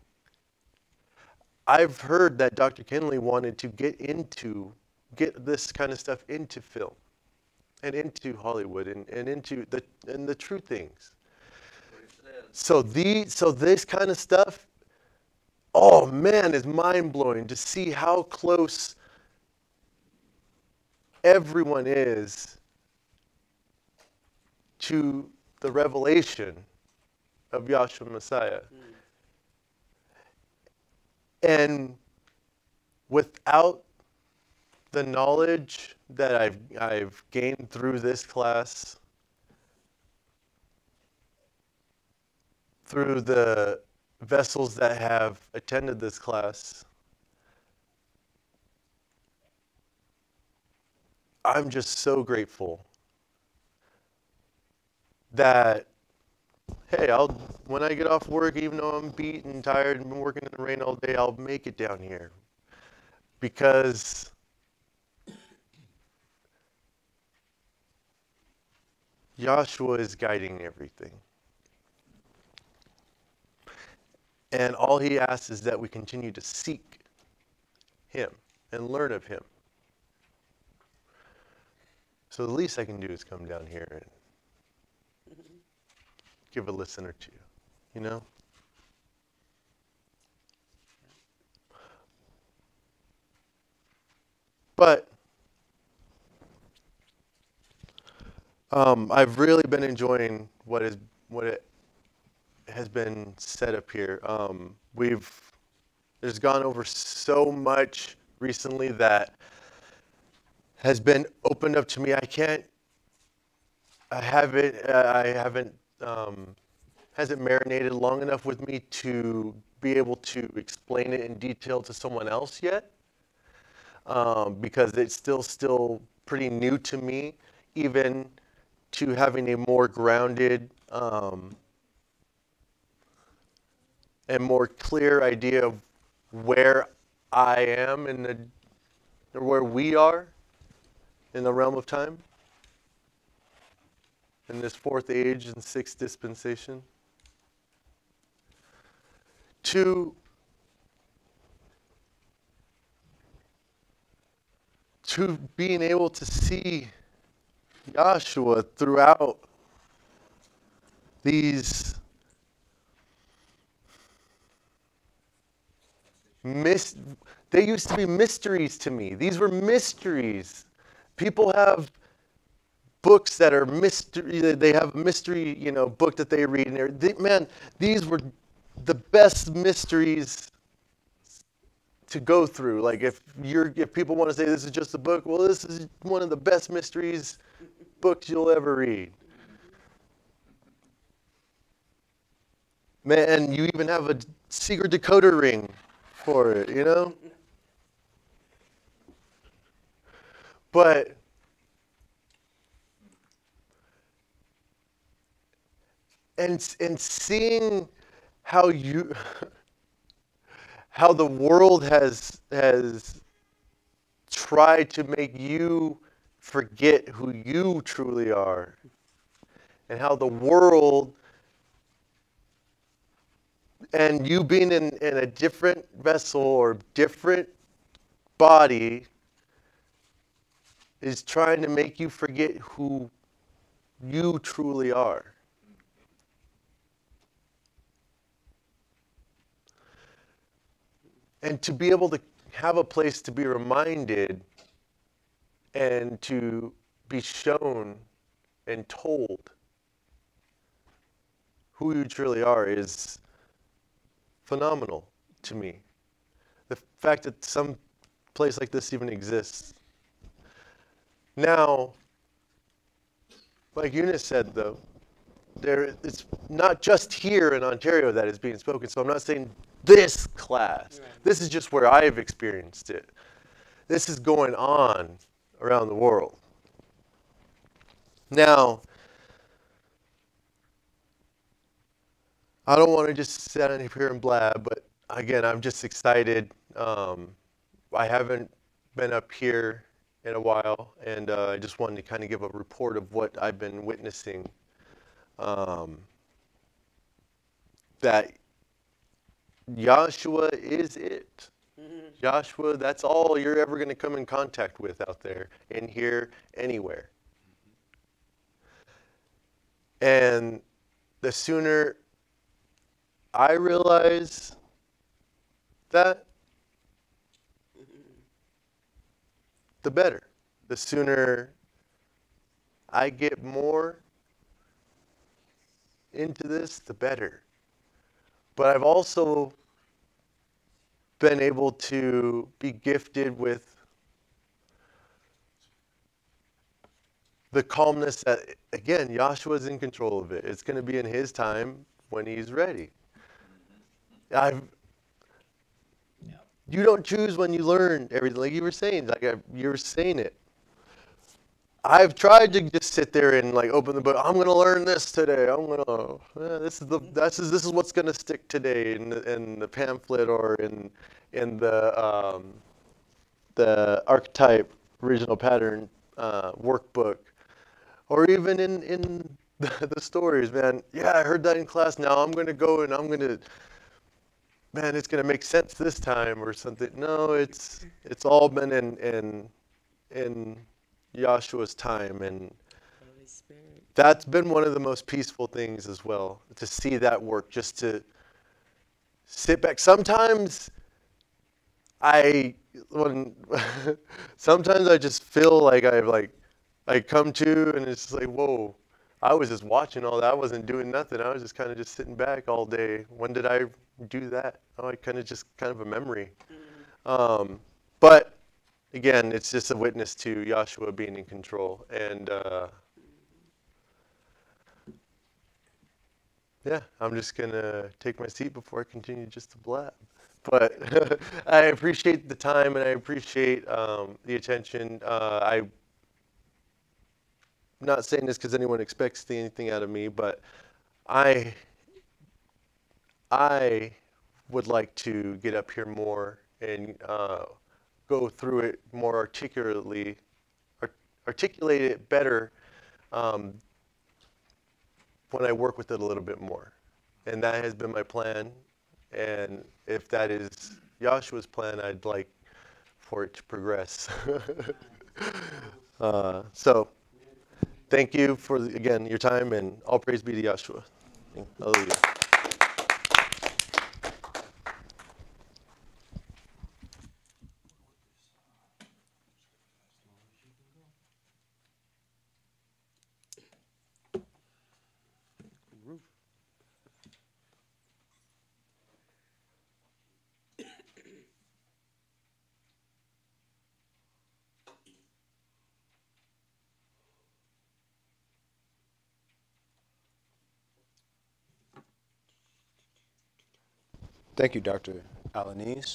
I've heard that Doctor Kinley wanted to get into, get this kind of stuff into film and into Hollywood and, and into the, and the true things. So the, so this kind of stuff, oh man, is mind-blowing to see how close everyone is to the revelation of Yahshua Messiah. And without the knowledge that I've, I've gained through this class, through the vessels that have attended this class, I'm just so grateful that, hey, I'll when I get off work, even though I'm beat and tired and been working in the rain all day, I'll make it down here. Because Yahshua is guiding everything. And all he asks is that we continue to seek him and learn of him. So the least I can do is come down here and give a listen or two, you know? But um, I've really been enjoying what is what it has been set up here. Um, we've there's gone over so much recently that has been opened up to me. I can't. I haven't. I haven't. Um, hasn't marinated long enough with me to be able to explain it in detail to someone else yet, um, because it's still still pretty new to me, even to having a more grounded um, and more clear idea of where I am in the, or where we are in the realm of time, in this fourth age and sixth dispensation. To, to being able to see Yahshua throughout these Mis- they used to be mysteries to me. These were mysteries. People have books that are mystery. They have a mystery, you know, book that they read, and they, man, these were the best mysteries to go through. Like if you're, if people want to say this is just a book, well, this is one of the best mysteries books you'll ever read. Man, and you even have a secret decoder ring for it, you know? But and and seeing how you how the world has has tried to make you forget who you truly are, and how the world and you being in, in a different vessel or different body is trying to make you forget who you truly are. And to be able to have a place to be reminded and to be shown and told who you truly are is phenomenal to me. The fact that some place like this even exists. Now, like Eunice said, though, there it's not just here in Ontario that is being spoken. So I'm not saying this class. Right. This is just where I've experienced it. This is going on around the world. Now, I don't want to just sit in here and blab, but again, I'm just excited. Um, I haven't been up here in a while, and uh, I just wanted to kind of give a report of what I've been witnessing. Um, that Yahshua is it. Mm-hmm. Yahshua, that's all you're ever going to come in contact with out there, in here, anywhere. Mm-hmm. And the sooner I realize that, the better. The sooner I get more into this, the better. But I've also been able to be gifted with the calmness that, again, Yahshua's in control of it. It's going to be in his time when he's ready. I've, you don't choose when you learn everything, like you were saying, like I, you were saying it. I've tried to just sit there and like open the book. I'm going to learn this today. I'm going to, yeah, this is the, this is, this is what's going to stick today in the, in the pamphlet or in, in the, um, the archetype original pattern uh, workbook. Or even in, in the, the stories, man. Yeah, I heard that in class. Now I'm going to go and I'm going to, man, it's going to make sense this time or something. No, it's it's all been in in, in Yahshua's time. And that's been one of the most peaceful things as well, to see that work, just to sit back. Sometimes I, when, sometimes I just feel like I've like, I come to and it's like, whoa, I was just watching all that. I wasn't doing nothing. I was just kind of just sitting back all day. When did I do that? Oh, I kind of just kind of a memory. Um, but again, it's just a witness to Yahshua being in control. And uh, yeah, I'm just going to take my seat before I continue just to blab. But I appreciate the time and I appreciate um, the attention. Uh, I I'm not saying this because anyone expects anything out of me, but I I would like to get up here more and uh, go through it more articulately, art articulate it better um, when I work with it a little bit more. And that has been my plan. And if that is Yahshua's plan, I'd like for it to progress. uh, so. Thank you for, again, your time, and all praise be to Yahshua. Hallelujah. Thank you, Doctor Alanis.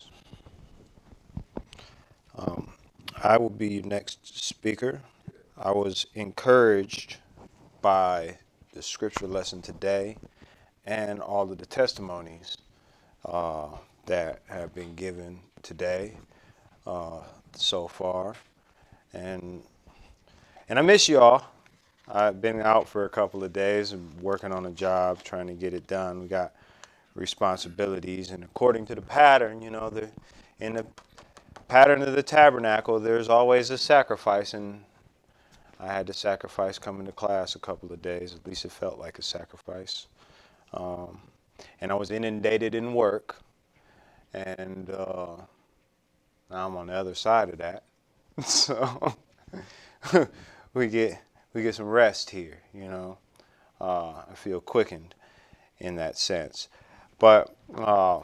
Um, I will be your next speaker. I was encouraged by the scripture lesson today and all of the testimonies uh, that have been given today uh, so far. And and I miss y'all. I've been out for a couple of days and working on a job, trying to get it done. We got responsibilities, and according to the pattern, you know, the in the pattern of the tabernacle, there's always a sacrifice, and I had to sacrifice coming to class a couple of days. At least it felt like a sacrifice. Um, and I was inundated in work, and uh, now I'm on the other side of that. So we get we get some rest here, you know. Uh, I feel quickened in that sense. But uh,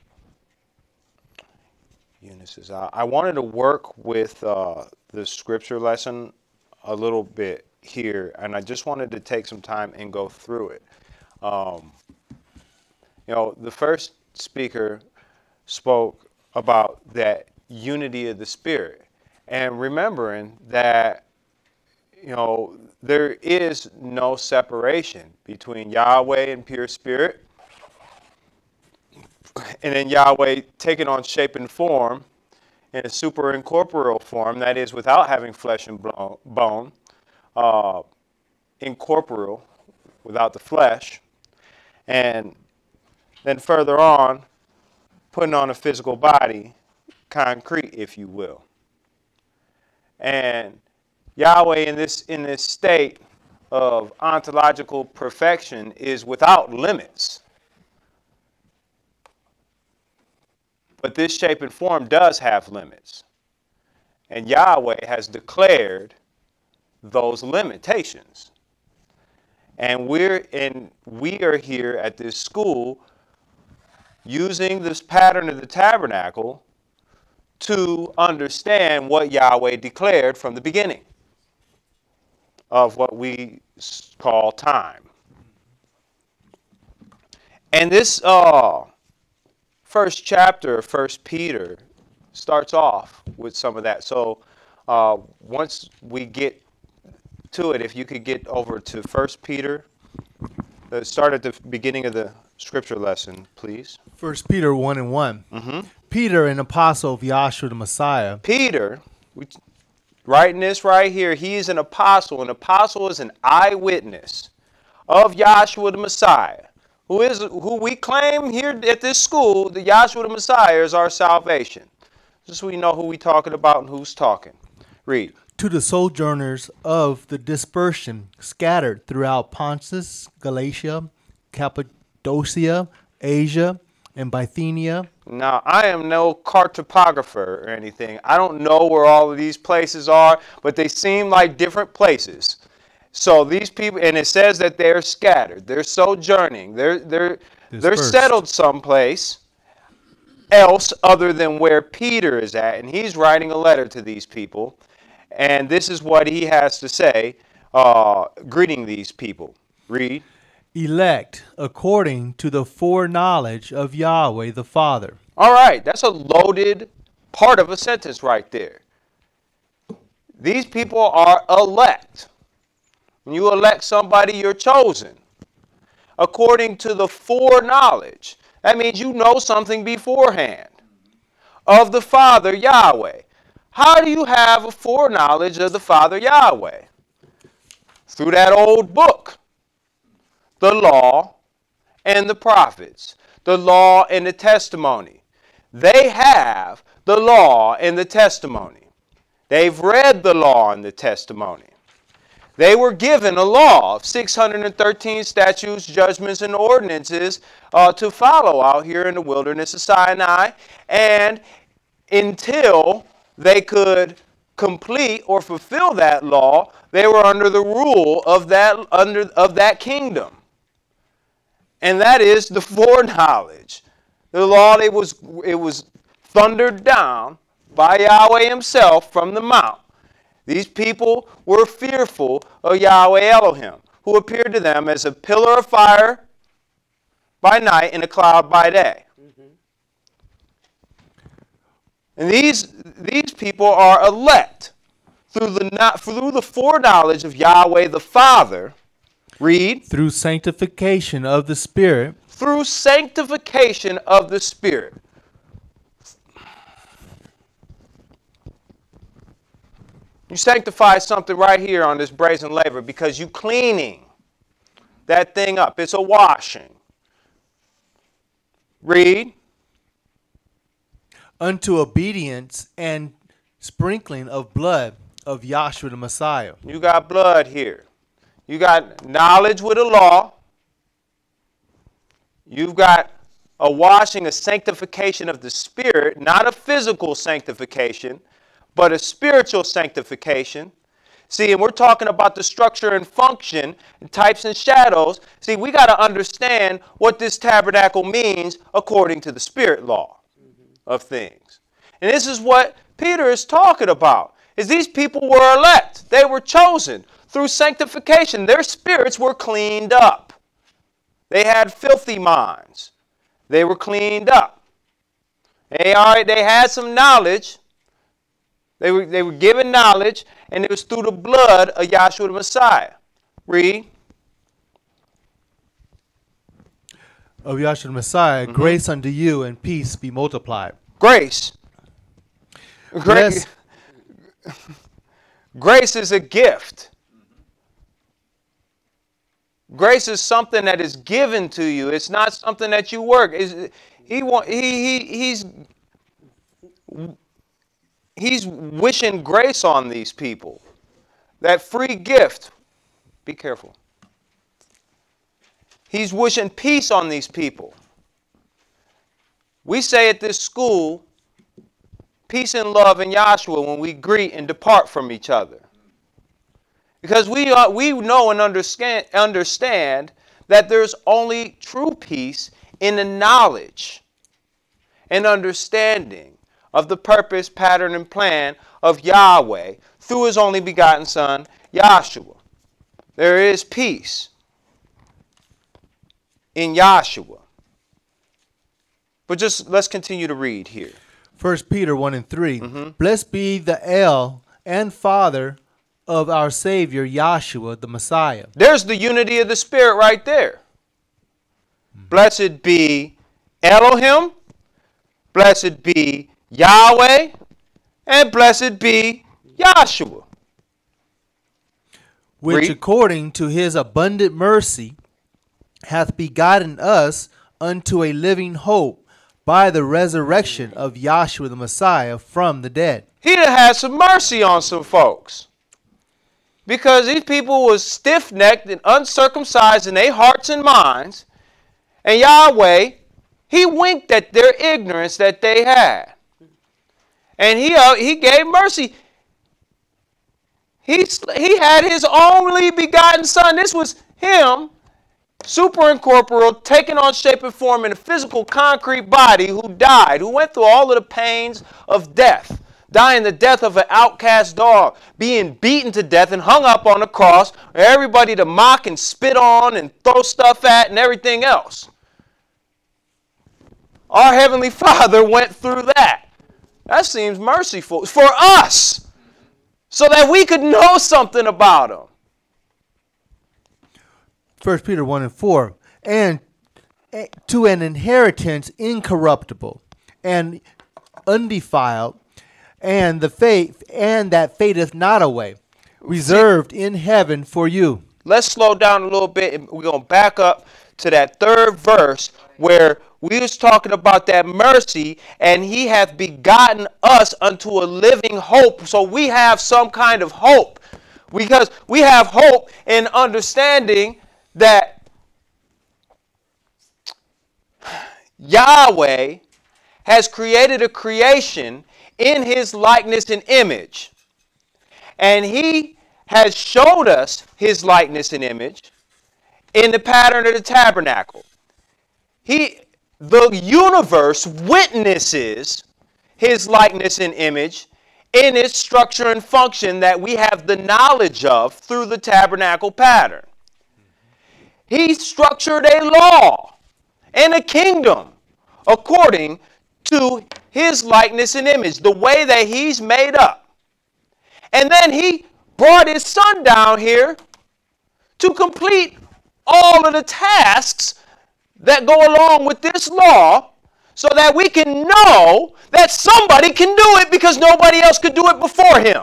Eunice, I, I wanted to work with uh, the scripture lesson a little bit here, and I just wanted to take some time and go through it. Um, you know, the first speaker spoke about that unity of the Spirit, and remembering that, you know, there is no separation between Yahweh and pure spirit, and then Yahweh taking on shape and form in a super incorporeal form, that is, without having flesh and bone, uh, incorporeal, without the flesh, and then further on, putting on a physical body, concrete, if you will. And Yahweh in this in this state of ontological perfection is without limits. But this shape and form does have limits. And Yahweh has declared those limitations. And we're in, we are here at this school using this pattern of the tabernacle to understand what Yahweh declared from the beginning of what we call time. And this uh, first chapter of First Peter starts off with some of that. So uh, once we get to it, if you could get over to First Peter, uh, start at the beginning of the scripture lesson, please. First Peter one and one. Mm-hmm. Peter, an apostle of Yahshua the Messiah. Peter, we, writing this right here, he is an apostle. An apostle is an eyewitness of Yahshua the Messiah, who is who we claim here at this school, the Yahshua the Messiah is our salvation. Just so we know who we're talking about and who's talking. Read. To the sojourners of the dispersion scattered throughout Pontus, Galatia, Cappadocia, Asia, and Bithynia. Now, I am no cartographer or anything. I don't know where all of these places are, but they seem like different places. So these people, and it says that they're scattered. They're sojourning. They're, they're, they're settled someplace else other than where Peter is at. And he's writing a letter to these people. And this is what he has to say, uh, greeting these people. Read. Elect according to the foreknowledge of Yahweh the Father. All right, that's a loaded part of a sentence right there. These people are elect. When you elect somebody, you're chosen. According to the foreknowledge. That means you know something beforehand. Of the Father Yahweh. How do you have a foreknowledge of the Father Yahweh? Through that old book. The law and the prophets. The law and the testimony. They have the law and the testimony. They've read the law and the testimony. They were given a law of six hundred thirteen statutes, judgments, and ordinances uh, to follow out here in the wilderness of Sinai. And until they could complete or fulfill that law, they were under the rule of that, under, of that kingdom. And that is the foreknowledge. The law, it was, it was thundered down by Yahweh himself from the mount. These people were fearful of Yahweh Elohim, who appeared to them as a pillar of fire by night and a cloud by day. Mm-hmm. And these, these people are elect through the, through the foreknowledge of Yahweh the Father. Read. Through sanctification of the Spirit. Through sanctification of the Spirit. You sanctify something right here on this brazen laver because you cleaning that thing up. It's a washing. Read. Unto obedience and sprinkling of blood of Yahshua the Messiah. You got blood here. You got knowledge with the law. You've got a washing, a sanctification of the Spirit, not a physical sanctification, but a spiritual sanctification. See, and we're talking about the structure and function and types and shadows. See, we got to understand what this tabernacle means according to the Spirit law of things. And this is what Peter is talking about, is these people were elect. They were chosen through sanctification. Their spirits were cleaned up. They had filthy minds. They were cleaned up. They, all right, they had some knowledge. They were, they were given knowledge, and it was through the blood of Yahshua the Messiah. Read. Of Yahshua the Messiah, Mm-hmm. grace unto you and peace be multiplied. Grace. Grace. Yes. Grace is a gift. Grace is something that is given to you. It's not something that you work. It's, he want, he, he, he's, he's wishing grace on these people. That free gift. Be careful. He's wishing peace on these people. We say at this school, peace and love in Yahshua when we greet and depart from each other. Because we, are, we know and understand, understand that there's only true peace in the knowledge and understanding of the purpose, pattern, and plan of Yahweh through his only begotten Son, Yahshua. There is peace in Yahshua. But just let's continue to read here. First Peter one and three. Mm-hmm. Blessed be the El and Father of our Savior, Yahshua, the Messiah. There's the unity of the Spirit right there. Mm-hmm. Blessed be Elohim, blessed be Yahweh, and blessed be Yahshua. Which Read. according to his abundant mercy hath begotten us unto a living hope by the resurrection of Yahshua the Messiah from the dead. He done had some mercy on some folks. Because these people was stiff-necked and uncircumcised in their hearts and minds. And Yahweh, he winked at their ignorance that they had. And he, uh, he gave mercy. He, he had his only begotten Son. This was him, superincorporeal, taking on shape and form in a physical concrete body, who died, who went through all of the pains of death. Dying the death of an outcast dog, being beaten to death and hung up on a cross for everybody to mock and spit on and throw stuff at and everything else. Our Heavenly Father went through that. That seems merciful for us, so that we could know something about him. First Peter one and four. And to an inheritance incorruptible and undefiled, and the faith and that fadeth not away, reserved in heaven for you. Let's slow down a little bit, and we're going to back up to that third verse where we was talking about that mercy, and he hath begotten us unto a living hope. So we have some kind of hope, because we have hope in understanding that Yahweh has created a creation in his likeness and image. And he has showed us his likeness and image in the pattern of the tabernacle. He, the universe witnesses his likeness and image in its structure and function that we have the knowledge of through the tabernacle pattern. He structured a law and a kingdom according to his likeness and image, the way that he's made up. And then he brought his Son down here to complete all of the tasks that go along with this law, so that we can know that somebody can do it because nobody else could do it before him.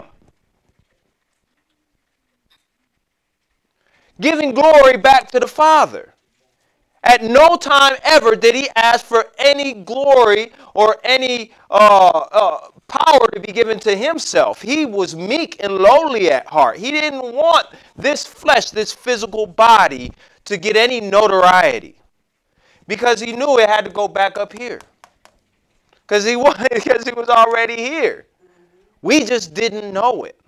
Giving glory back to the Father. At no time ever did he ask for any glory or any uh, uh, power to be given to himself. He was meek and lowly at heart. He didn't want this flesh, this physical body, to get any notoriety, because he knew it had to go back up here. Because he was, because he was already here. We just didn't know it.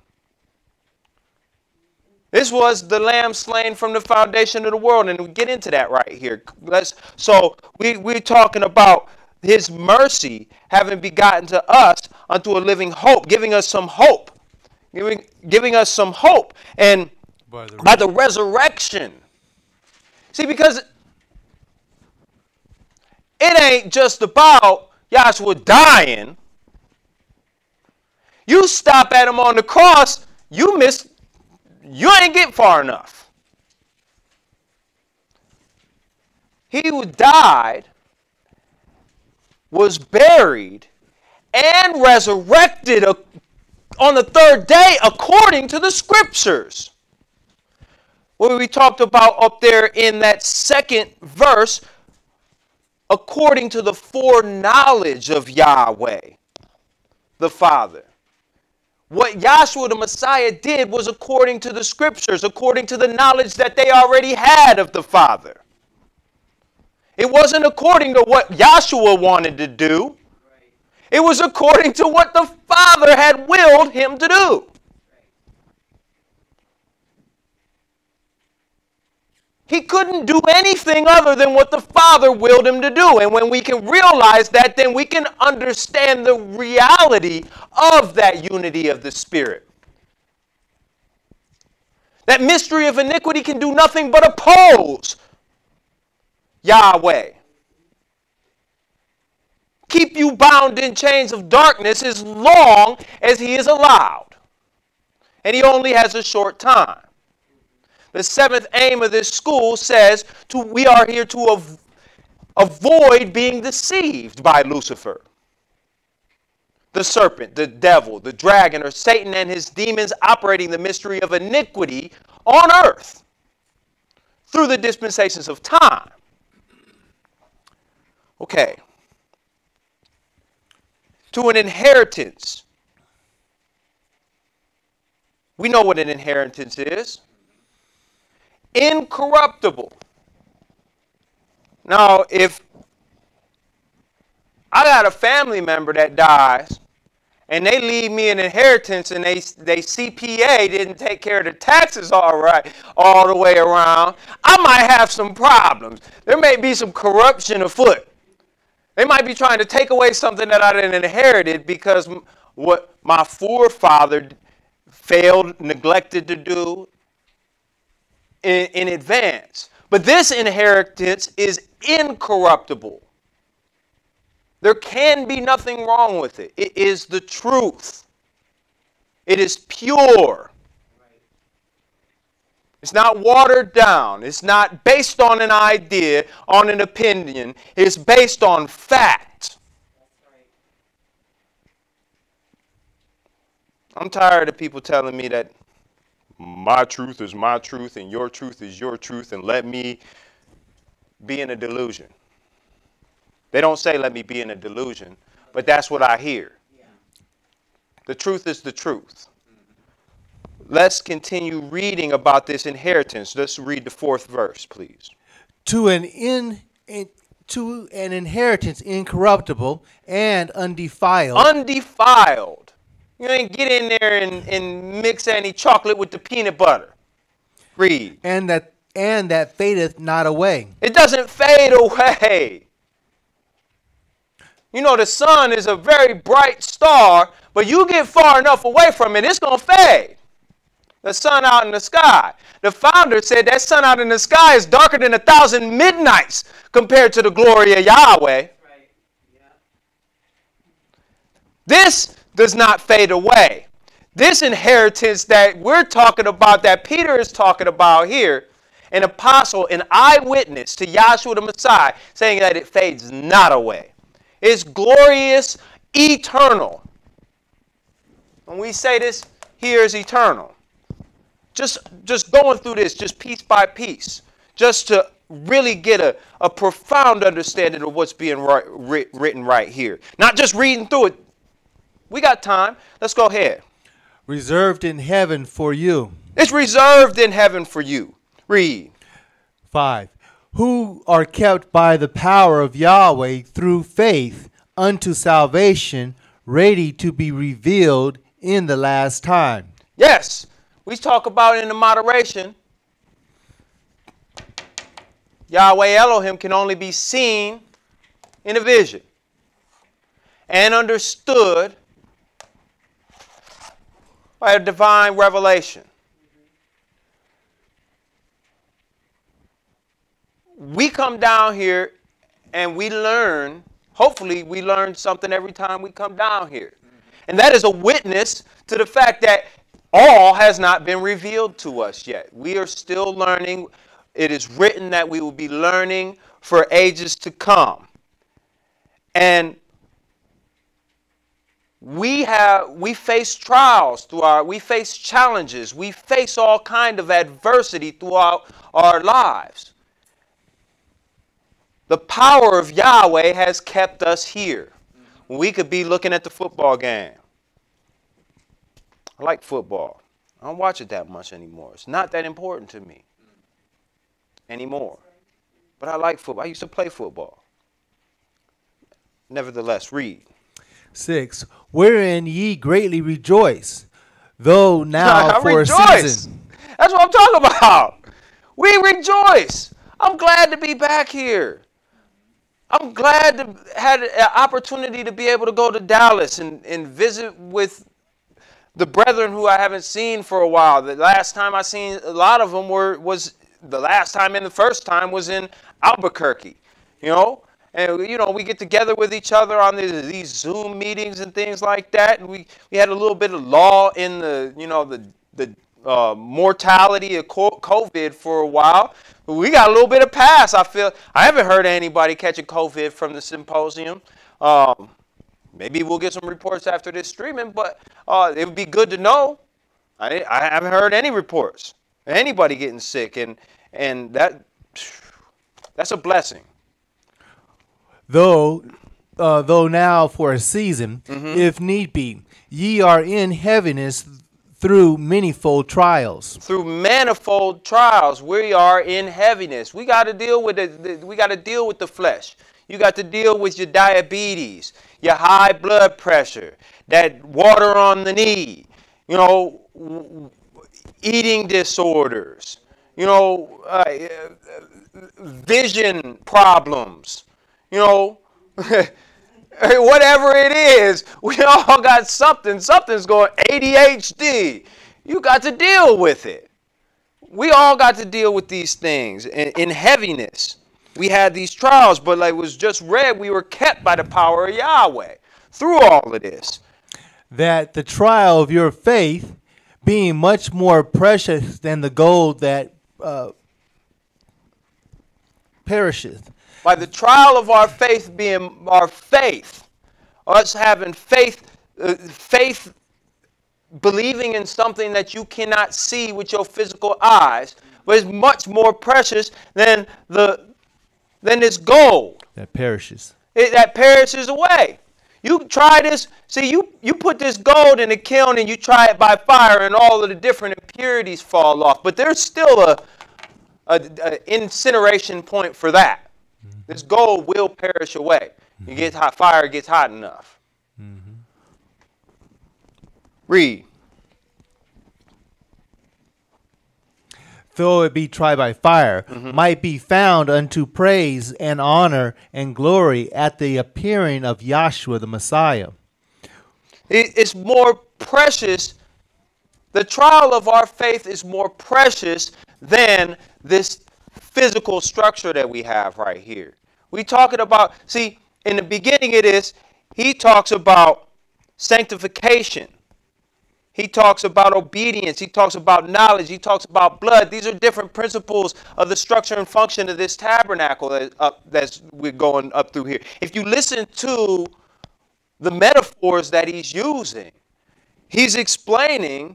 This was the lamb slain from the foundation of the world, and we get into that right here. Let's, so we, we're talking about his mercy having begotten to us unto a living hope, giving us some hope, giving, giving us some hope, and by the, by the resurrection. See, because it ain't just about Yahshua dying. You stop at him on the cross, you miss. You ain't get far enough. He who died, was buried, and resurrected on the third day according to the scriptures. What we talked about up there in that second verse, according to the foreknowledge of Yahweh, the Father. What Yahshua the Messiah did was according to the scriptures, according to the knowledge that they already had of the Father. It wasn't according to what Yahshua wanted to do. It was according to what the Father had willed him to do. He couldn't do anything other than what the Father willed him to do. And when we can realize that, then we can understand the reality of that unity of the Spirit. That mystery of iniquity can do nothing but oppose Yahweh. Keep you bound in chains of darkness as long as he is allowed. And he only has a short time. The seventh aim of this school says to, we are here to av- avoid being deceived by Lucifer, the serpent, the devil, the dragon, or Satan and his demons operating the mystery of iniquity on earth through the dispensations of time. Okay. To an inheritance. We know what an inheritance is. Incorruptible. Now, if I got a family member that dies and they leave me an inheritance and they, they C P A didn't take care of the taxes all right, all the way around, I might have some problems. There may be some corruption afoot. They might be trying to take away something that I didn't inherited because what my forefather failed, neglected to do in, in advance. But this inheritance is incorruptible. There can be nothing wrong with it. It is the truth. It is pure. It's not watered down. It's not based on an idea, on an opinion. It's based on fact. I'm tired of people telling me that my truth is my truth and your truth is your truth, and let me be in a delusion. They don't say let me be in a delusion, but that's what I hear. The truth is the truth. Let's continue reading about this inheritance. Let's read the fourth verse, please. To an in, in to an inheritance incorruptible and undefiled. Undefiled. You ain't get in there and, and mix any chocolate with the peanut butter. Read. And that and that fadeth not away. It doesn't fade away. You know, the sun is a very bright star, but you get far enough away from it, it's going to fade. The sun out in the sky. The founder said that sun out in the sky is darker than a thousand midnights compared to the glory of Yahweh. Right. Yeah. This does not fade away. This inheritance that we're talking about, that Peter is talking about here, an apostle, an eyewitness to Yahshua the Messiah, saying that it fades not away. It's glorious, eternal. When we say this, here is eternal. Just, just going through this, just piece by piece, just to really get a, a profound understanding of what's being right, writ, written right here. Not just reading through it. We got time. Let's go ahead. Reserved in heaven for you. It's reserved in heaven for you. Read. Five. Who are kept by the power of Yahweh through faith unto salvation, ready to be revealed in the last time. Yes. We talk about it in the moderation. Yahweh Elohim can only be seen in a vision and understood by a divine revelation. We come down here and we learn, hopefully we learn something every time we come down here. And that is a witness to the fact that all has not been revealed to us yet. We are still learning. It is written that we will be learning for ages to come. And we have we face trials through our we face challenges. We face all kind of adversity throughout our lives. The power of Yahweh has kept us here. We could be looking at the football game. I like football. I don't watch it that much anymore. It's not that important to me anymore. But I like football. I used to play football. Nevertheless, read. Six. Wherein ye greatly rejoice, though now I for rejoice. a season. That's what I'm talking about. We rejoice. I'm glad to be back here. I'm glad to had an opportunity to be able to go to Dallas and, and visit with the brethren who I haven't seen for a while. The last time I seen a lot of them were was the last time and the first time was in Albuquerque, you know. And you know we get together with each other on these, these Zoom meetings and things like that. And we we had a little bit of law in the you know the the uh, mortality of COVID for a while. We got a little bit of pass. I feel I haven't heard of anybody catching COVID from the symposium. Um, maybe we'll get some reports after this streaming, but uh, it would be good to know. I I haven't heard any reports of anybody getting sick, and and that that's a blessing. Though, uh, though now for a season, Mhm. if need be, ye are in heaviness through manifold trials. Through manifold trials, we are in heaviness. We got to deal with the, the we got to deal with the flesh. You got to deal with your diabetes, your high blood pressure, that water on the knee, you know, w- eating disorders, you know, uh, vision problems, you know. Whatever it is, we all got something. Something's going A D H D. You got to deal with it. We all got to deal with these things in, in heaviness. We had these trials, but like was just read, we were kept by the power of Yahweh through all of this. That the trial of your faith, being much more precious than the gold that uh, perisheth, By the trial of our faith being our faith, us having faith, uh, faith believing in something that you cannot see with your physical eyes, but is much more precious than the than this gold that perishes. it, that perishes away. You try this, see, you, you put this gold in a kiln and you try it by fire and all of the different impurities fall off, but there's still a, a, a incineration point for that. This gold will perish away. You get hot, fire gets hot enough. Mm-hmm. Read. Though it be tried by fire, Mhm. might be found unto praise and honor and glory at the appearing of Yahshua the Messiah. It, it's more precious. The trial of our faith is more precious than this physical structure that we have right here. We talking about, see, in the beginning it is, he talks about sanctification. He talks about obedience. He talks about knowledge. He talks about blood. These are different principles of the structure and function of this tabernacle that up, that's we're going up through here. If you listen to the metaphors that he's using, he's explaining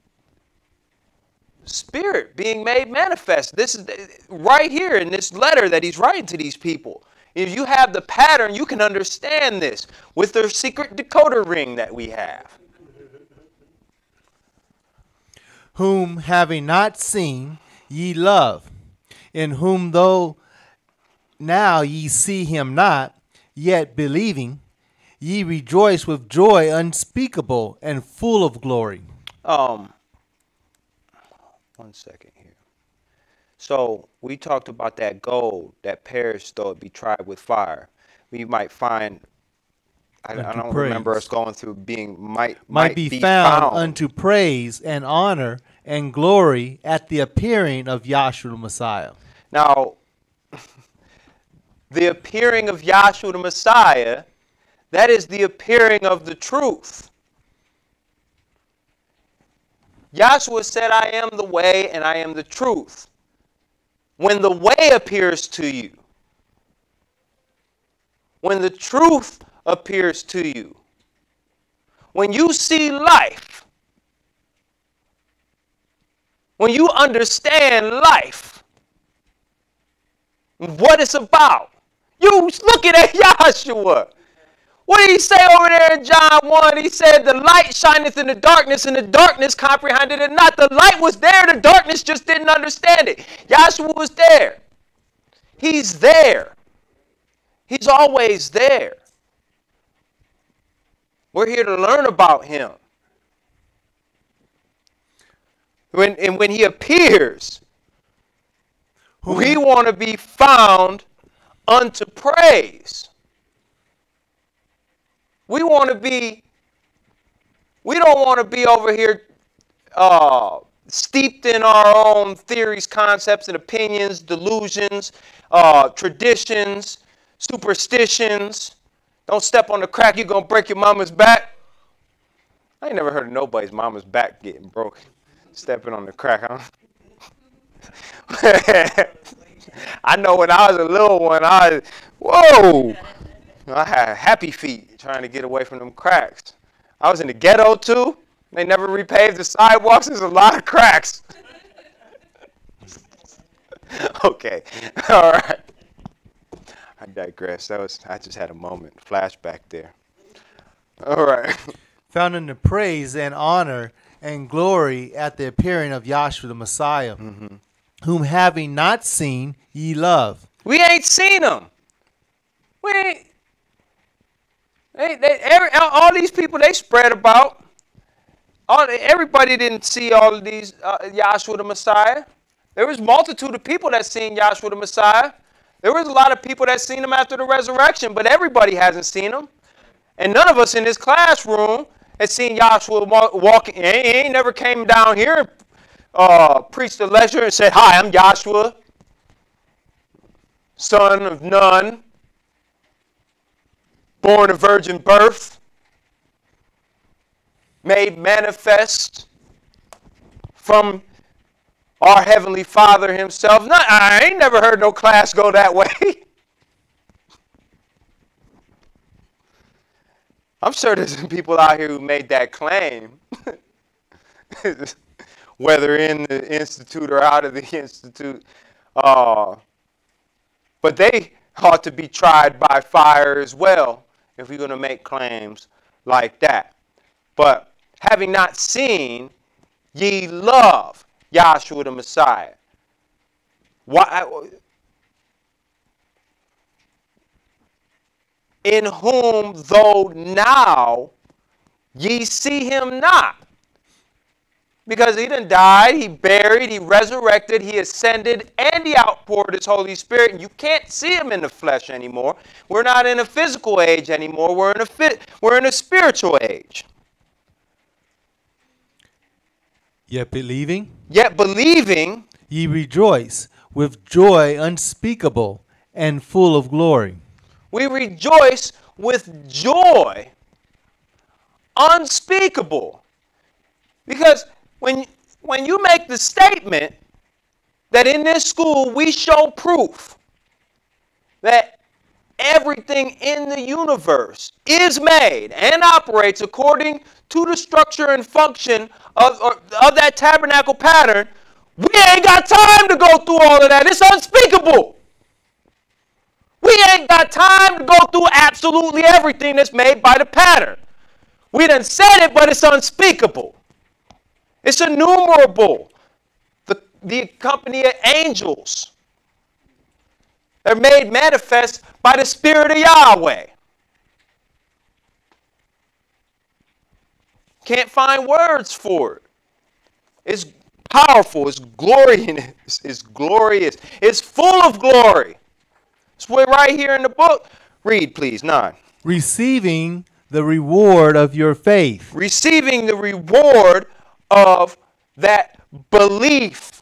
Spirit being made manifest. This is right here in this letter that he's writing to these people. If you have the pattern, you can understand this with the secret decoder ring that we have. Whom having not seen, ye love, in whom though now ye see him not, yet believing, ye rejoice with joy unspeakable and full of glory. Um, one second here. So we talked about that gold that perished though it be tried with fire. We might find, I, I Unto don't praise. remember us going through being, might, Might be, found, unto praise and honor and glory at the appearing of Yahshua the Messiah. Now, the appearing of Yahshua the Messiah, that is the appearing of the truth. Yahshua said, I am the way and I am the truth. When the way appears to you, when the truth appears to you, when you see life, when you understand life, what it's about, you looking at Yahshua. What did he say over there in John one? He said, the light shineth in the darkness, and the darkness comprehended it not. The light was there, the darkness just didn't understand it. Yahshua was there. He's there. He's always there. We're here to learn about him. When, and when he appears, We want to be found unto praise. We want to be, we don't want to be over here uh, steeped in our own theories, concepts, and opinions, delusions, uh, traditions, superstitions. Don't step on the crack, you're going to break your mama's back. I ain't never heard of nobody's mama's back getting broken. Stepping on the crack, huh? I know when I was a little one, I, whoa, I had happy feet trying to get away from them cracks. I was in the ghetto too. They never repaved the sidewalks. There's a lot of cracks. Okay, all right. I digress. That was, I just had a moment, flashback there. All right. Found in the praise and honor and glory at the appearing of Yahshua the Messiah, mm-hmm. whom having not seen ye love. We ain't seen him. We ain't. They, they, every, all these people they spread about. All, everybody didn't see all of these uh, Yahshua the Messiah. There was a multitude of people that seen Yahshua the Messiah. There was a lot of people that seen him after the resurrection, but everybody hasn't seen him. And none of us in this classroom has seen Yahshua walking. He ain't never came down here, uh, preached a lecture and said, "Hi, I'm Yahshua, son of Nun, born of virgin birth, made manifest from our Heavenly Father himself." Not, I ain't never heard no class go that way. I'm sure there's some people out here who made that claim, whether in the institute or out of the institute. Uh, but they ought to be tried by fire as well if we're going to make claims like that. But having not seen, ye love Yahshua the Messiah. Why? In whom, though now ye see him not. Because he done died, he buried, he resurrected, he ascended, and he outpoured his Holy Spirit. And you can't see him in the flesh anymore. We're not in a physical age anymore. We're in a, fi- we're in a spiritual age. Yet believing, Yet believing, ye rejoice with joy unspeakable and full of glory. we rejoice with joy unspeakable. Because when, when you make the statement that in this school we show proof that everything in the universe is made and operates according to the structure and function of, of that tabernacle pattern, we ain't got time to go through all of that. It's unspeakable. We ain't got time to go through absolutely everything that's made by the pattern. We done said it, but it's unspeakable. It's innumerable. The, the company of angels. They're made manifest by the Spirit of Yahweh. Can't find words for it. It's powerful. It's glorious. It's glorious. It's full of glory. It's right here in the book. Read, please. Nine. Receiving the reward of your faith. Receiving the reward of that belief.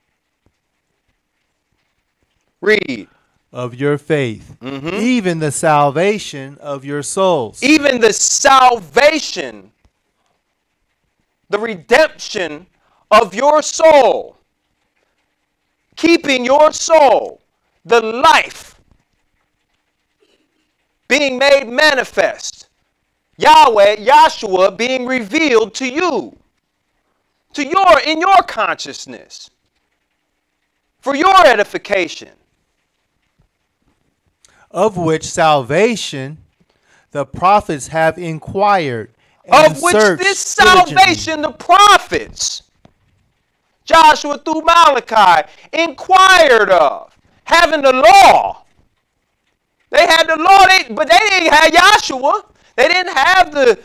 Read. Of your faith. Mm-hmm. Even the salvation of your souls. Even the salvation, the redemption of your soul. Keeping your soul, the life, being made manifest. Yahweh, Yahshua being revealed to you. To your, in your consciousness. For your edification. Of which salvation the prophets have inquired. And Of which searched this diligently. salvation the prophets, Joshua through Malachi, inquired of. Having the law. They had the law, they, but they didn't have Yahshua. They didn't have the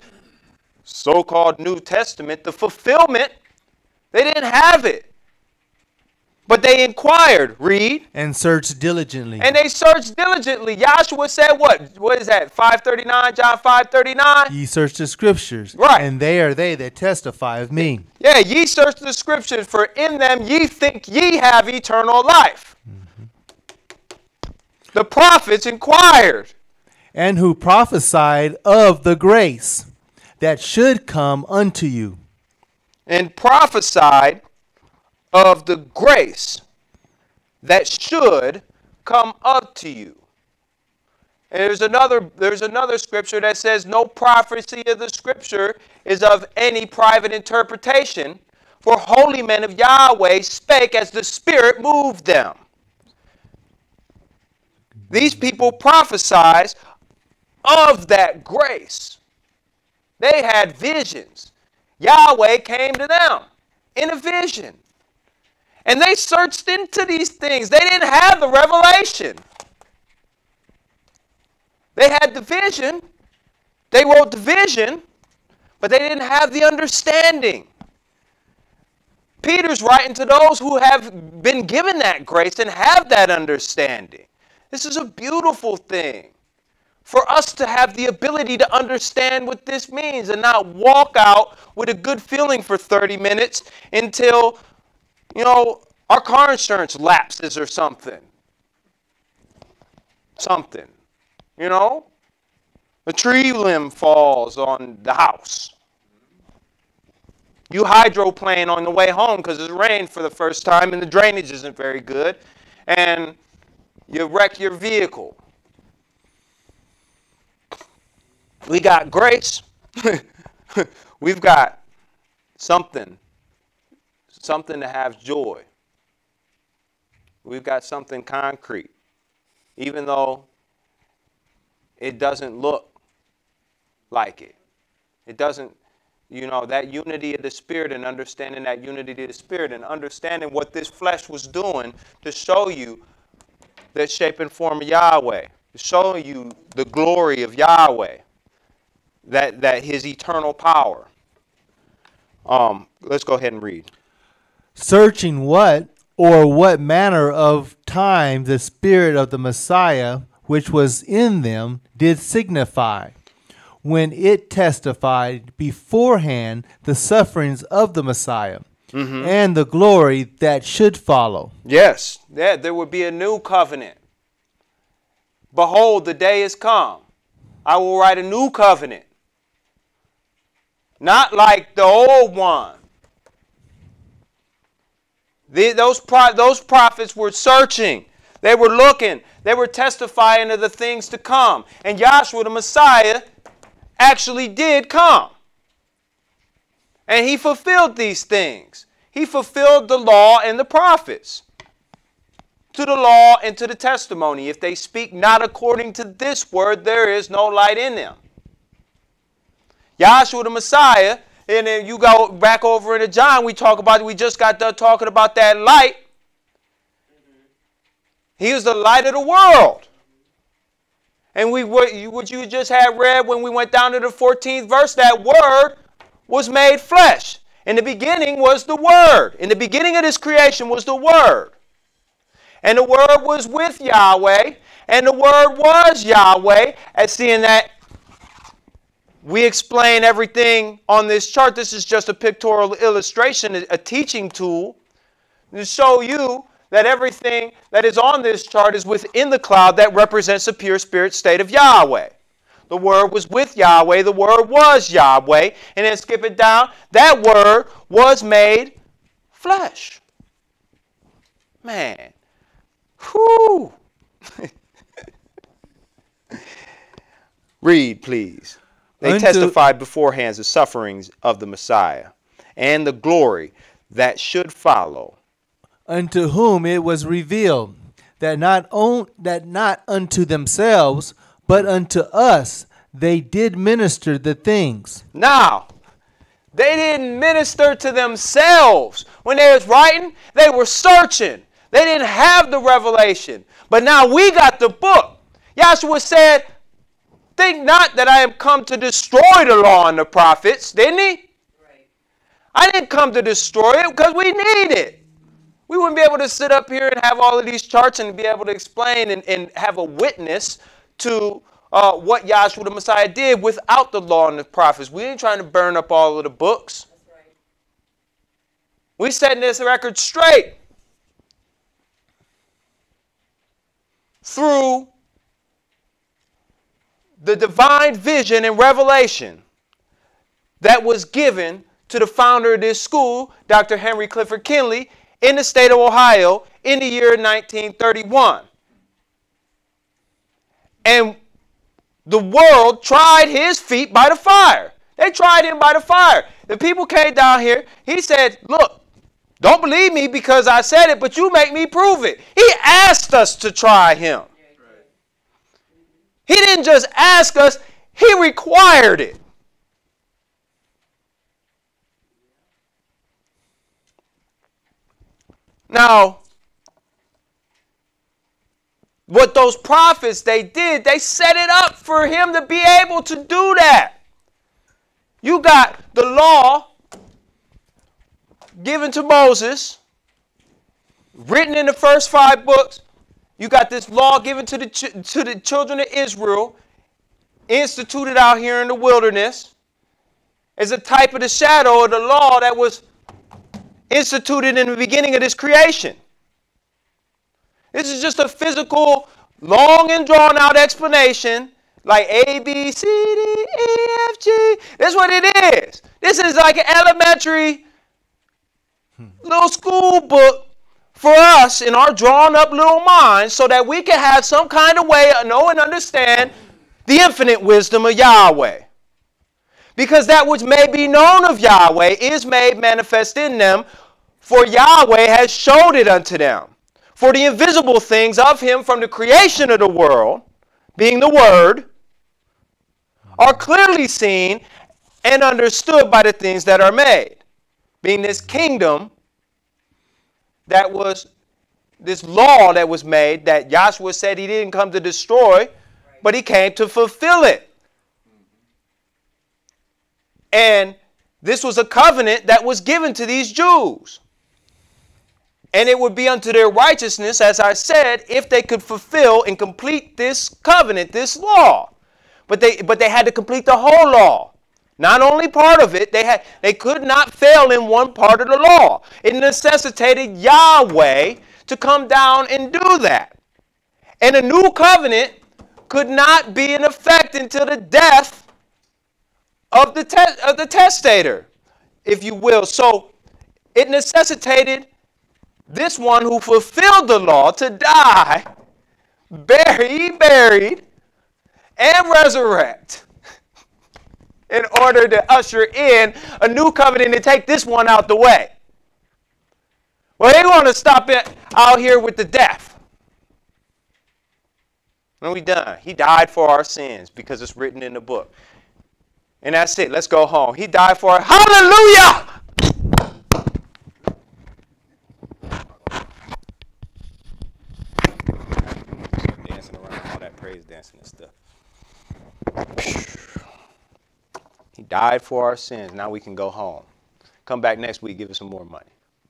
so-called New Testament, the fulfillment. They didn't have it. But they inquired, read. And searched diligently. And they searched diligently. Joshua said what? What is that? five thirty-nine, John five thirty-nine? Ye search the scriptures. Right. And they are they that testify of me. Yeah, ye search the scriptures, for in them ye think ye have eternal life. Mm-hmm. The prophets inquired. And who prophesied of the grace that should come unto you. And prophesied of the grace that should come up to you. And there's another, there's another scripture that says no prophecy of the scripture is of any private interpretation, for holy men of Yahweh spake as the Spirit moved them. These people prophesied of that grace. They had visions. Yahweh came to them in a vision. And they searched into these things. They didn't have the revelation. They had the vision. They wrote the vision, but they didn't have the understanding. Peter's writing to those who have been given that grace and have that understanding. This is a beautiful thing for us to have the ability to understand what this means and not walk out with a good feeling for thirty minutes until, you know, our car insurance lapses or something. Something. You know? A tree limb falls on the house. You hydroplane on the way home because it's rained for the first time and the drainage isn't very good. And you wreck your vehicle. We got grace. We've got something. Something to have joy. We've got something concrete. Even though it doesn't look like it. It doesn't, you know, that unity of the Spirit and understanding that unity of the Spirit and understanding what this flesh was doing to show you the shape and form of Yahweh. To show you the glory of Yahweh. That, that his eternal power. Um, let's go ahead and read. Searching what or what manner of time the Spirit of the Messiah which was in them did signify, when it testified beforehand the sufferings of the Messiah, mm-hmm. and the glory that should follow. Yes, yeah, there would be a new covenant. Behold, the day is come. I will write a new covenant. Not like the old one. The, those, pro, those prophets were searching. They were looking. They were testifying of the things to come. And Yahshua the Messiah actually did come. And he fulfilled these things. He fulfilled the law and the prophets. To the law and to the testimony. If they speak not according to this word, there is no light in them. Yahshua the Messiah, and then you go back over into John, we talk about, we just got done talking about that light. He is the light of the world. And we what you, what you just had read when we went down to the fourteenth verse, that word was made flesh. In the beginning was the word. In the beginning of this creation was the word. And the word was with Yahweh, and the word was Yahweh. As seeing that we explain everything on this chart. This is just a pictorial illustration, a teaching tool to show you that everything that is on this chart is within the cloud that represents the pure spirit state of Yahweh. The word was with Yahweh. The word was Yahweh. And then skip it down. That word was made flesh. Man. Whew. Read, please. They Unto, testified beforehand the sufferings of the Messiah and the glory that should follow. Unto whom it was revealed that not on, that not unto themselves, but unto us they did minister the things. Now, they didn't minister to themselves. When they was writing, they were searching. They didn't have the revelation. But now we got the book. Yahshua said, think not that I am come to destroy the law and the prophets, didn't he? Right. I didn't come to destroy it because we need it. We wouldn't be able to sit up here and have all of these charts and be able to explain and, and have a witness to uh, what Yahshua the Messiah did without the law and the prophets. We ain't trying to burn up all of the books. That's right. We setting this record straight through the divine vision and revelation that was given to the founder of this school, Doctor Henry Clifford Kinley, in the state of Ohio in the year nineteen thirty-one. And the world tried his feet by the fire. They tried him by the fire. The people came down here. He said, look, don't believe me because I said it, but you make me prove it. He asked us to try him. He didn't just ask us, he required it. Now, what those prophets, they did, they set it up for him to be able to do that. You got the law given to Moses, written in the first five books. You got this law given to the, ch to the children of Israel, instituted out here in the wilderness, as a type of the shadow of the law that was instituted in the beginning of this creation. This is just a physical, long and drawn out explanation, like A, B, C, D, E, F, G. That's what it is. This is like an elementary little school book for us in our drawn up little minds so that we can have some kind of way to know and understand the infinite wisdom of Yahweh. Because that which may be known of Yahweh is made manifest in them, for Yahweh has showed it unto them. For the invisible things of him from the creation of the world, being the Word, are clearly seen and understood by the things that are made. Being this kingdom that was, this law that was made, that Yahshua said he didn't come to destroy, but he came to fulfill it. And this was a covenant that was given to these Jews. And it would be unto their righteousness, as I said, if they could fulfill and complete this covenant, this law. But they, but they had to complete the whole law. Not only part of it, they, had, they could not fail in one part of the law. It necessitated Yahweh to come down and do that. And a new covenant could not be in effect until the death of the, te of the testator, if you will. So it necessitated this one who fulfilled the law to die, bury, buried, and resurrect in order to usher in a new covenant and take this one out the way. Well, they want to stop it out here with the death. And we done. He died for our sins because it's written in the book. And that's it. Let's go home. He died for our... Hallelujah! Dancing around, all that praise dancing and stuff. He died for our sins. Now we can go home. Come back next week, give us some more money.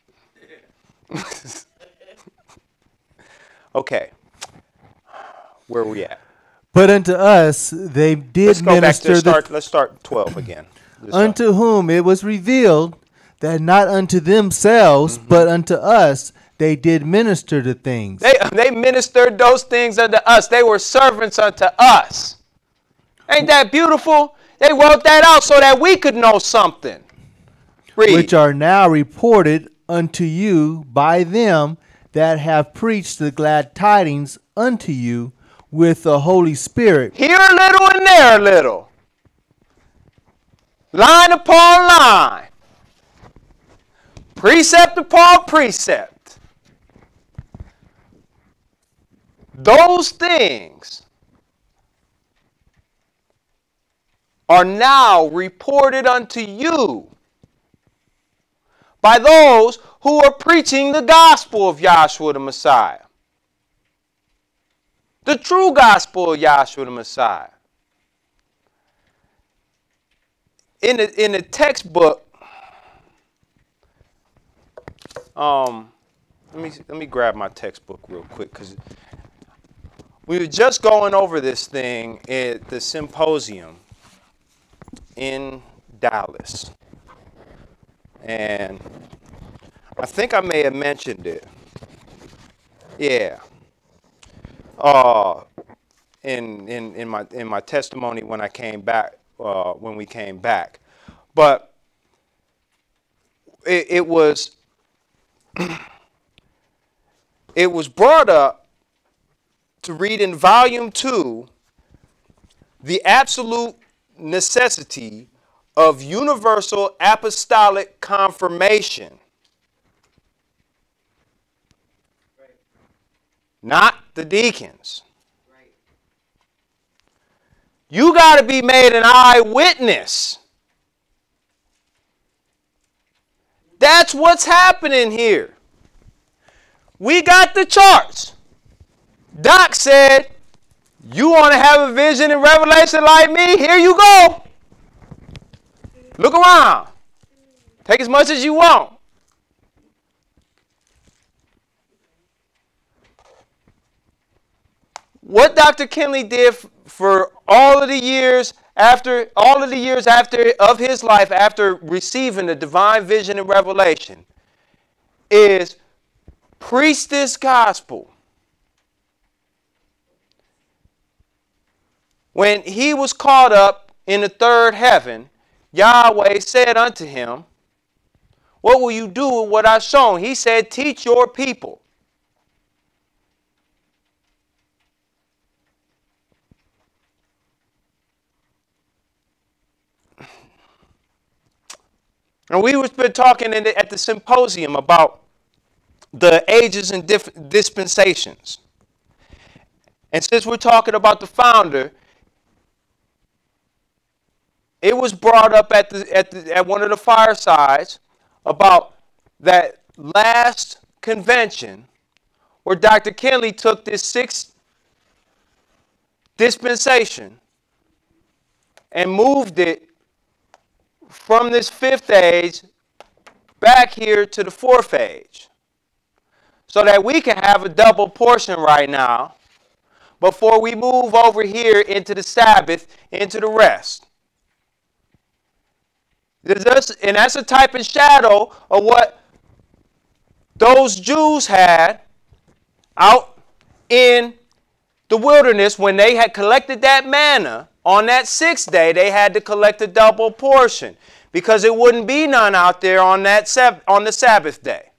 Okay. Where are we at? But unto us they did Let's go back minister to start. the, Let's start twelve again. Let's unto start. whom it was revealed that not unto themselves, Mm-hmm. but unto us they did minister the things. They, they ministered those things unto us. They were servants unto us. Ain't that beautiful? They wrote that out so that we could know something. Read. Which are now reported unto you by them that have preached the glad tidings unto you with the Holy Spirit. Here a little and there a little. Line upon line. Precept upon precept. Those things are now reported unto you by those who are preaching the gospel of Yahshua the Messiah. The true gospel of Yahshua the Messiah. In the, in the textbook, um, let me let me grab my textbook real quick, because we were just going over this thing at the symposium in Dallas, and I think I may have mentioned it. Yeah. Uh, in in in my in my testimony when I came back, uh, when we came back, but it, it was it was brought up to read in volume two the absolute necessity of universal apostolic confirmation. Right. Not the deacons. Right. You got to be made an eyewitness. That's what's happening here. We got the charts. Doc said, you want to have a vision and revelation like me? Here you go. Look around. Take as much as you want. What Doctor Kinley did for all of the years after, all of the years after of his life after receiving the divine vision and revelation is preach this gospel. When he was caught up in the third heaven, Yahweh said unto him, what will you do with what I've shown? He said, teach your people. And we was been talking in the, at the symposium about the ages and diff, dispensations. And since we're talking about the founder, it was brought up at the, at the, at one of the firesides about that last convention where Doctor Kinley took this sixth dispensation and moved it from this fifth age back here to the fourth age, so that we can have a double portion right now before we move over here into the Sabbath, into the rest. And that's a type and shadow of what those Jews had out in the wilderness when they had collected that manna. On that sixth day, they had to collect a double portion because it wouldn't be none out there on, that sab- on the Sabbath day.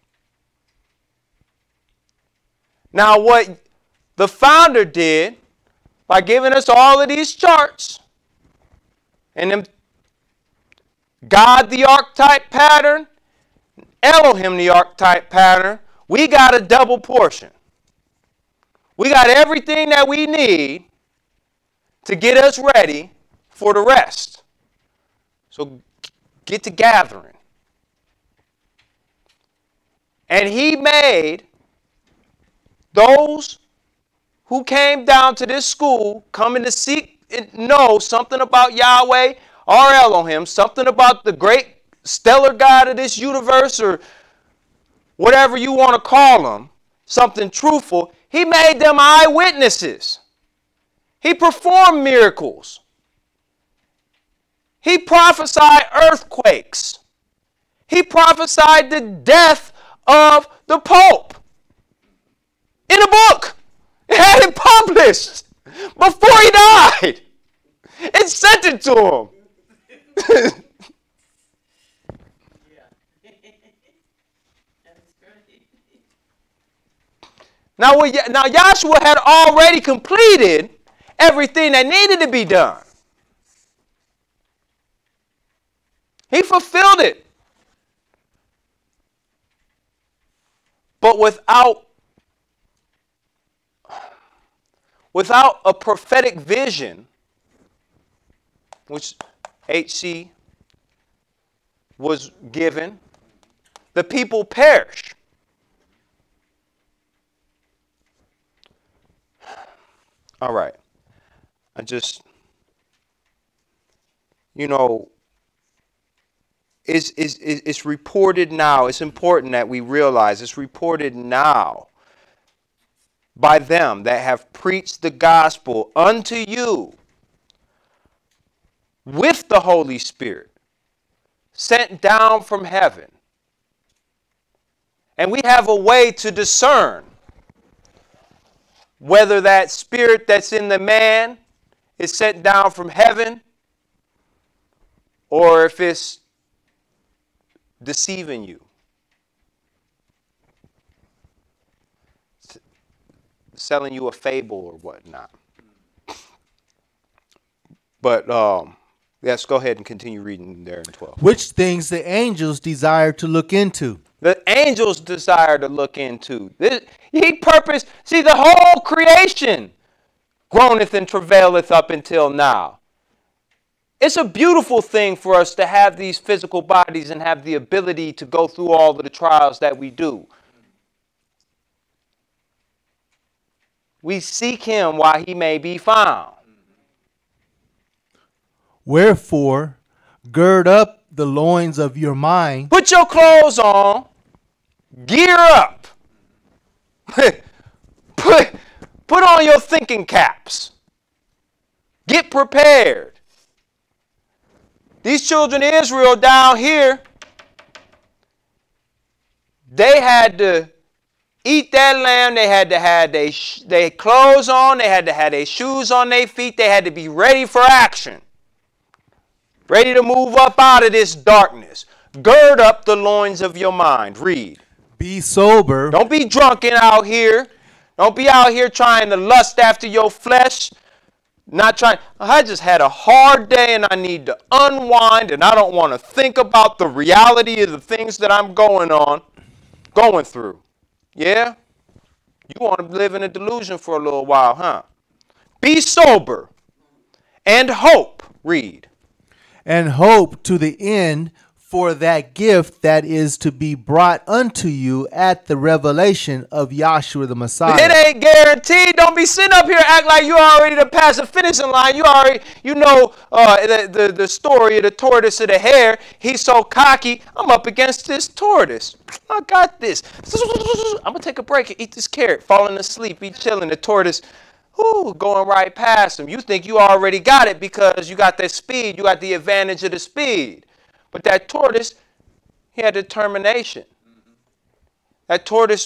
Now, what the founder did by giving us all of these charts and them God the archetype pattern, Elohim the archetype pattern, we got a double portion. We got everything that we need to get us ready for the rest. So get to gathering. And he made those who came down to this school coming to seek and know something about Yahweh or Elohim, something about the great stellar God of this universe, or whatever you want to call him, something truthful. He made them eyewitnesses. He performed miracles. He prophesied earthquakes. He prophesied the death of the Pope in a book. He had it published before he died. It sent it to him. Now, now Yahshua had already completed everything that needed to be done. He fulfilled it. But without, without a prophetic vision, which H C was given, the people perish. All right. I just, you know, is, is, is, is reported now. It's important that we realize it's reported now by them that have preached the gospel unto you with the Holy Spirit sent down from heaven. And we have a way to discern whether that spirit that's in the man is sent down from heaven or if it's deceiving you. Selling you a fable or whatnot. But um, let's go ahead and continue reading there in twelve. Which things the angels desire to look into. The angels desire to look into. This, he purposed, see, the whole creation groaneth and travaileth up until now. It's a beautiful thing for us to have these physical bodies and have the ability to go through all of the trials that we do. We seek him while he may be found. Wherefore, gird up the loins of your mind. Put your clothes on. Gear up. put, put on your thinking caps. Get prepared. These children of Israel down here, they had to eat that lamb. They had to have their, their clothes on. They had to have their shoes on their feet. They had to be ready for action. Ready to move up out of this darkness. Gird up the loins of your mind. Read. Be sober. Don't be drunken out here. Don't be out here trying to lust after your flesh. Not trying. I just had a hard day and I need to unwind and I don't want to think about the reality of the things that I'm going on, going through. Yeah? You want to live in a delusion for a little while, huh? Be sober and hope. Read. And hope to the end for that gift that is to be brought unto you at the revelation of Yahshua the Messiah. It ain't guaranteed. Don't be sitting up here act like you already to pass the finishing line. You already, you know uh, the, the, the story of the tortoise and the hare. He's so cocky. I'm up against this tortoise. I got this. I'm going to take a break and eat this carrot. Falling asleep, be chilling. The tortoise, whoo, going right past him. You think you already got it because you got that speed. You got the advantage of the speed. But that tortoise, he had determination. That tortoise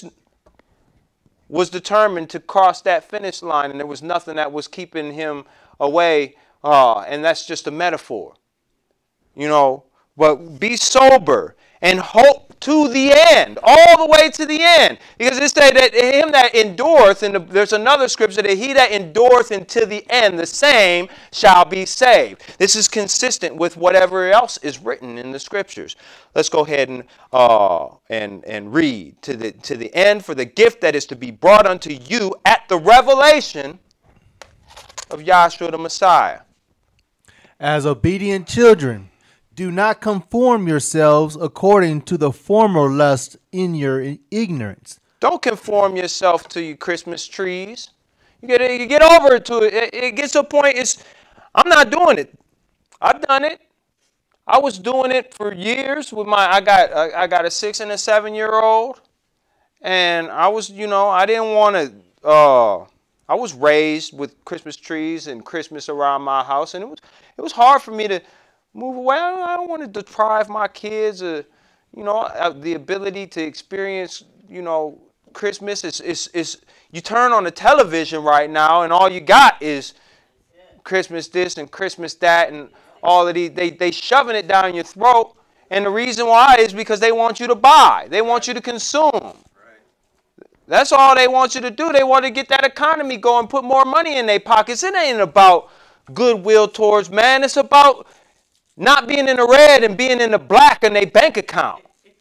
was determined to cross that finish line, and there was nothing that was keeping him away. Uh, and that's just a metaphor. You know, but be sober and hope to the end, all the way to the end. Because it said that him that endureth, and the, there's another scripture that he that endureth unto the end, the same shall be saved. This is consistent with whatever else is written in the scriptures. Let's go ahead and uh, and and read to the to the end for the gift that is to be brought unto you at the revelation of Yahshua the Messiah. As obedient children, do not conform yourselves according to the former lust in your ignorance. Don't conform yourself to your Christmas trees. You get you get over to it. it. It gets to a point. It's I'm not doing it. I've done it. I was doing it for years with my. I got I, I got a six and a seven year old, and I was you know I didn't want to. Uh, I was raised with Christmas trees and Christmas around my house, and it was it was hard for me to move away. I don't want to deprive my kids of, you know, of the ability to experience, you know, Christmas. Is is is you turn on the television right now and all you got is Christmas this and Christmas that and all of these. They they shoving it down your throat, and the reason why is because they want you to buy. They want you to consume. That's all they want you to do. They want to get that economy going, put more money in their pockets. It ain't about goodwill towards man. It's about not being in the red and being in the black in their bank account.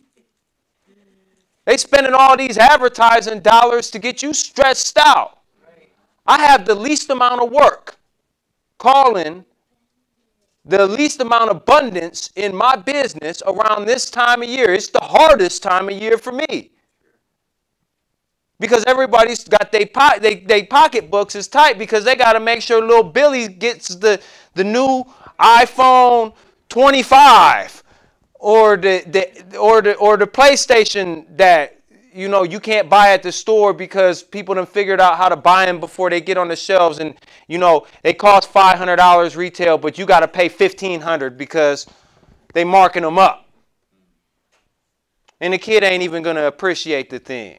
They spending all these advertising dollars to get you stressed out. I have the least amount of work calling the least amount of abundance in my business around this time of year. It's the hardest time of year for me. Because everybody's got their po they, they pocketbooks is tight because they got to make sure little Billy gets the, the new iPhone twenty-five or the, the or the or the PlayStation that you know you can't buy at the store because people done figured out how to buy them before they get on the shelves, and you know they cost five hundred dollars retail, but you got to pay fifteen hundred dollars because they marking them up, and the kid ain't even gonna appreciate the thing.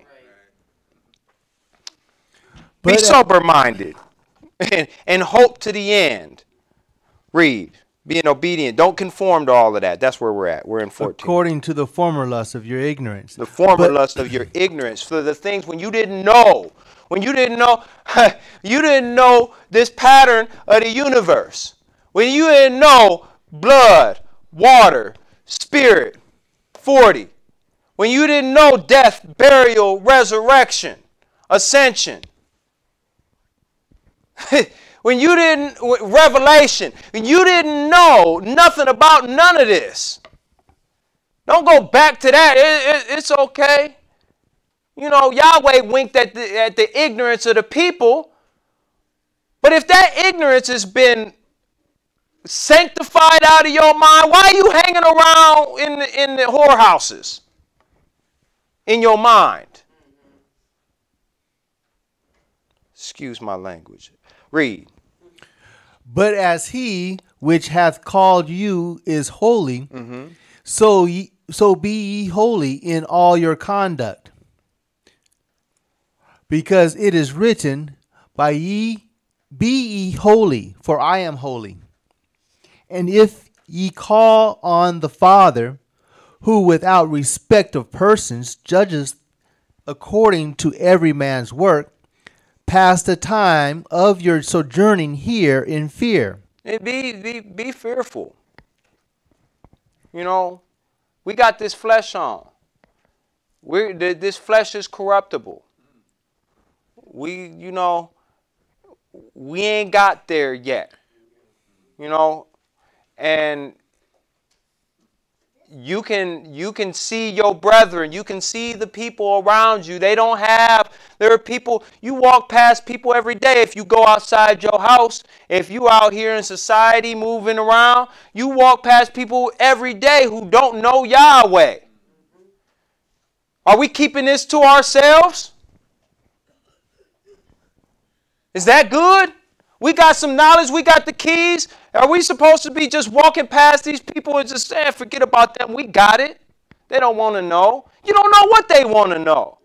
Be But, uh, sober-minded and, and hope to the end. Read. Being obedient. Don't conform to all of that. That's where we're at. We're in fourteen. according to the former lust of your ignorance. The former But- lust of your ignorance. For the things when you didn't know. When you didn't know. You didn't know this pattern of the universe. When you didn't know blood, water, spirit, forty. When you didn't know death, burial, resurrection, ascension. When you didn't, revelation, when you didn't know nothing about none of this. Don't go back to that. It, it, it's okay. You know, Yahweh winked at the, at the ignorance of the people. But if that ignorance has been sanctified out of your mind, why are you hanging around in the, in the whorehouses in your mind? Excuse my language. Read. But as he which hath called you is holy, so ye, so be ye holy in all your conduct. Because it is written, by ye be ye holy, for I am holy. And if ye call on the Father, who without respect of persons judges according to every man's work, pass the time of your sojourning here in fear. It be, be, be fearful. You know, we got this flesh on. We're, this flesh is corruptible. We, you know, we ain't got there yet. You know, and you can you can see your brethren, you can see the people around you. They don't have, there are people, you walk past people every day. If you go outside your house, if you out here in society moving around, you walk past people every day who don't know Yahweh. Are we keeping this to ourselves? Is that good? We got some knowledge, we got the keys. Are we supposed to be just walking past these people and just saying, forget about them, we got it? They don't want to know. You don't know what they want to know.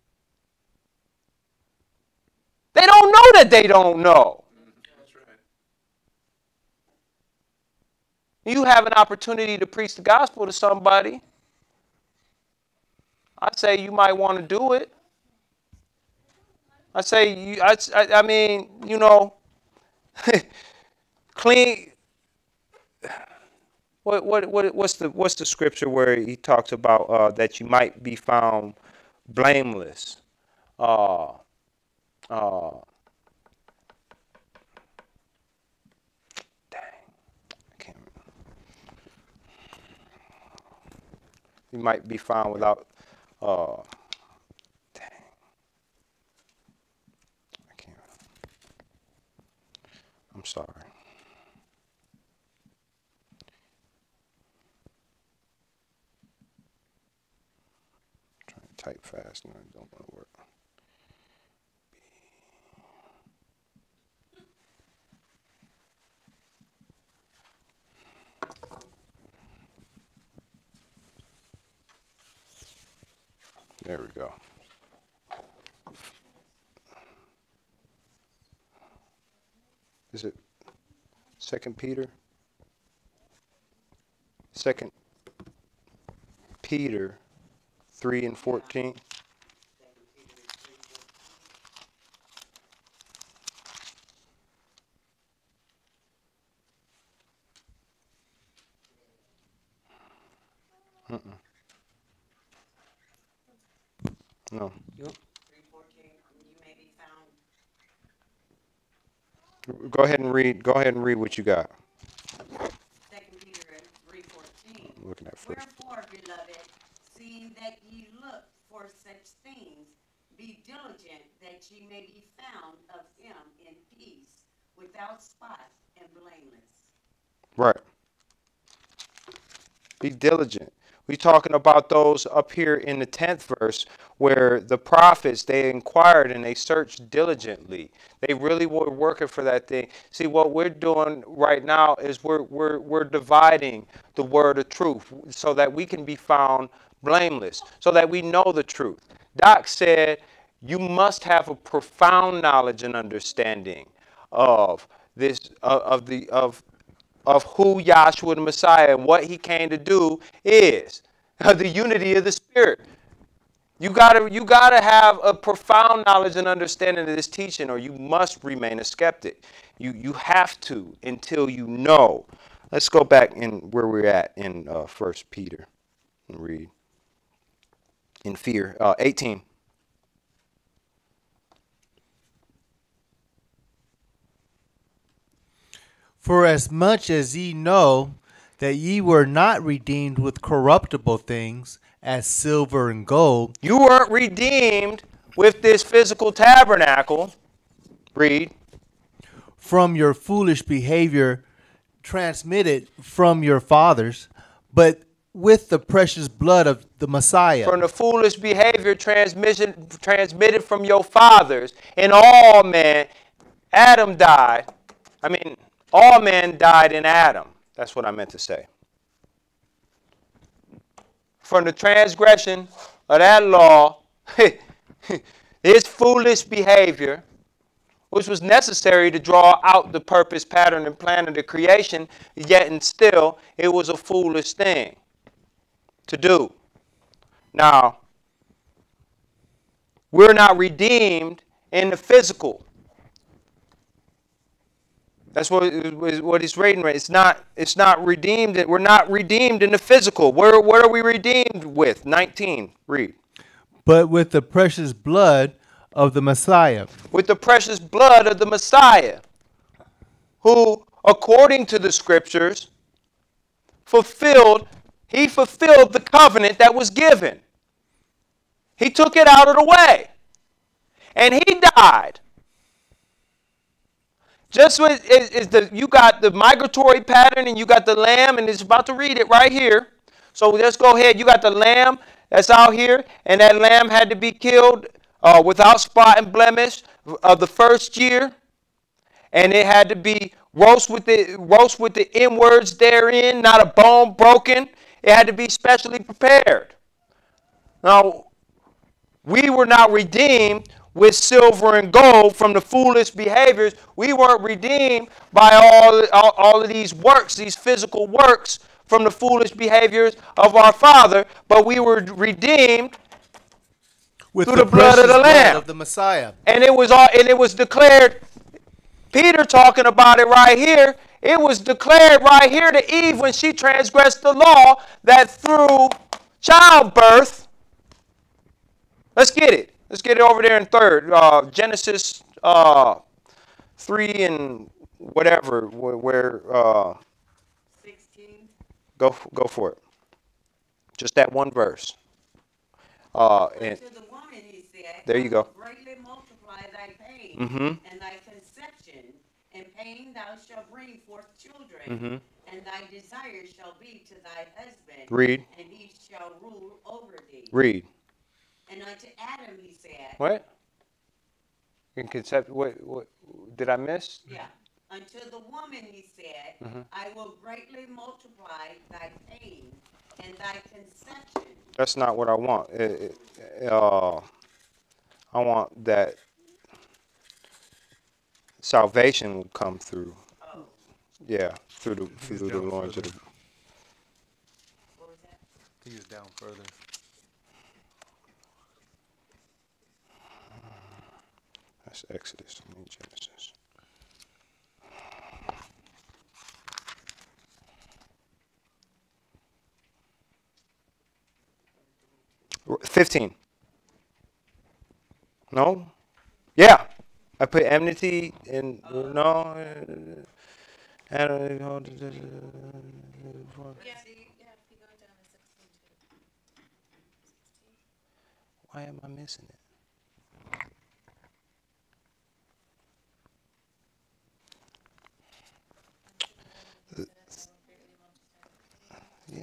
They don't know that they don't know. That's right. You have an opportunity to preach the gospel to somebody. I say you might want to do it. I say, you, I, I, I mean, you know, clean. What what what what's the what's the scripture where he talks about uh, that you might be found blameless? Uh, uh, dang, I can't remember. You might be found without. Uh, dang, I can't. I'm sorry. Type fast and it don't want to work. There we go. Is it Second Peter? Second Peter. three and fourteen. Mm-mm. No. Go ahead and read. Go ahead and read what you got. Second Peter three fourteen. I'm looking at first. Wherefore, beloved, seeing that ye look for such things, be diligent that ye may be found of him in peace, without spot and blameless. Right. Be diligent. We're talking about those up here in the tenth verse where the prophets, they inquired and they searched diligently. They really were working for that thing. See, what we're doing right now is we're, we're, we're dividing the word of truth so that we can be found blameless, so that we know the truth. Doc said you must have a profound knowledge and understanding of this, of, of the, of of who Yahshua the Messiah and what he came to do is the unity of the Spirit. You gotta, you gotta have a profound knowledge and understanding of this teaching, or you must remain a skeptic. You, you have to until you know. Let's go back in where we're at in uh, First Peter and read in fear uh, eighteen. For as much as ye know that ye were not redeemed with corruptible things, as silver and gold. You weren't redeemed with this physical tabernacle. Read. From your foolish behavior transmitted from your fathers, but with the precious blood of the Messiah. From the foolish behavior transmission transmitted from your fathers. And all men, Adam died. I mean, all men died in Adam. That's what I meant to say. From the transgression of that law, his foolish behavior, which was necessary to draw out the purpose, pattern, and plan of the creation, yet and still, it was a foolish thing to do. Now, we're not redeemed in the physical. That's what, what he's reading. It's not, it's not redeemed. We're not redeemed in the physical. Where, what are we redeemed with? nineteen. Read. But with the precious blood of the Messiah. With the precious blood of the Messiah, who, according to the scriptures, fulfilled, he fulfilled the covenant that was given. He took it out of the way. And he died. Just with is, is the you got the migratory pattern and you got the lamb, and it's about to read it right here. So let's go ahead. You got the lamb that's out here, and that lamb had to be killed uh, without spot and blemish of the first year, and it had to be roast with the roast with the inwards therein, not a bone broken. It had to be specially prepared. Now, we were not redeemed with silver and gold from the foolish behaviors. We weren't redeemed by all, all, all of these works, these physical works from the foolish behaviors of our Father, but we were redeemed with through the, the blood of the Lamb of the Messiah. And it was all, and it was declared, Peter talking about it right here, it was declared right here to Eve when she transgressed the law that through childbirth, let's get it. Let's get it over there in third. Uh, Genesis uh, three and whatever, where, where uh, sixteen. Go, go for it. Just that one verse. Uh, and To the woman he said, there you go. greatly multiply thy pain Mm-hmm. and thy conception. In pain thou shalt bring forth children, Mm-hmm. and thy desire shall be to thy husband, Read. and he shall rule over thee. Read. And unto Adam he said, What? In concept, what, what did I miss? yeah, unto the woman he said, Mm-hmm. I will greatly multiply thy pain and thy conception. That's not what I want. It, it, uh, I want that salvation will come through. Oh, Yeah, through the through the loins of the. what was that? He is down further. That's Exodus. I mean Genesis. Fifteen. No. Yeah. I put enmity in. No. I don't know. Why am I missing it?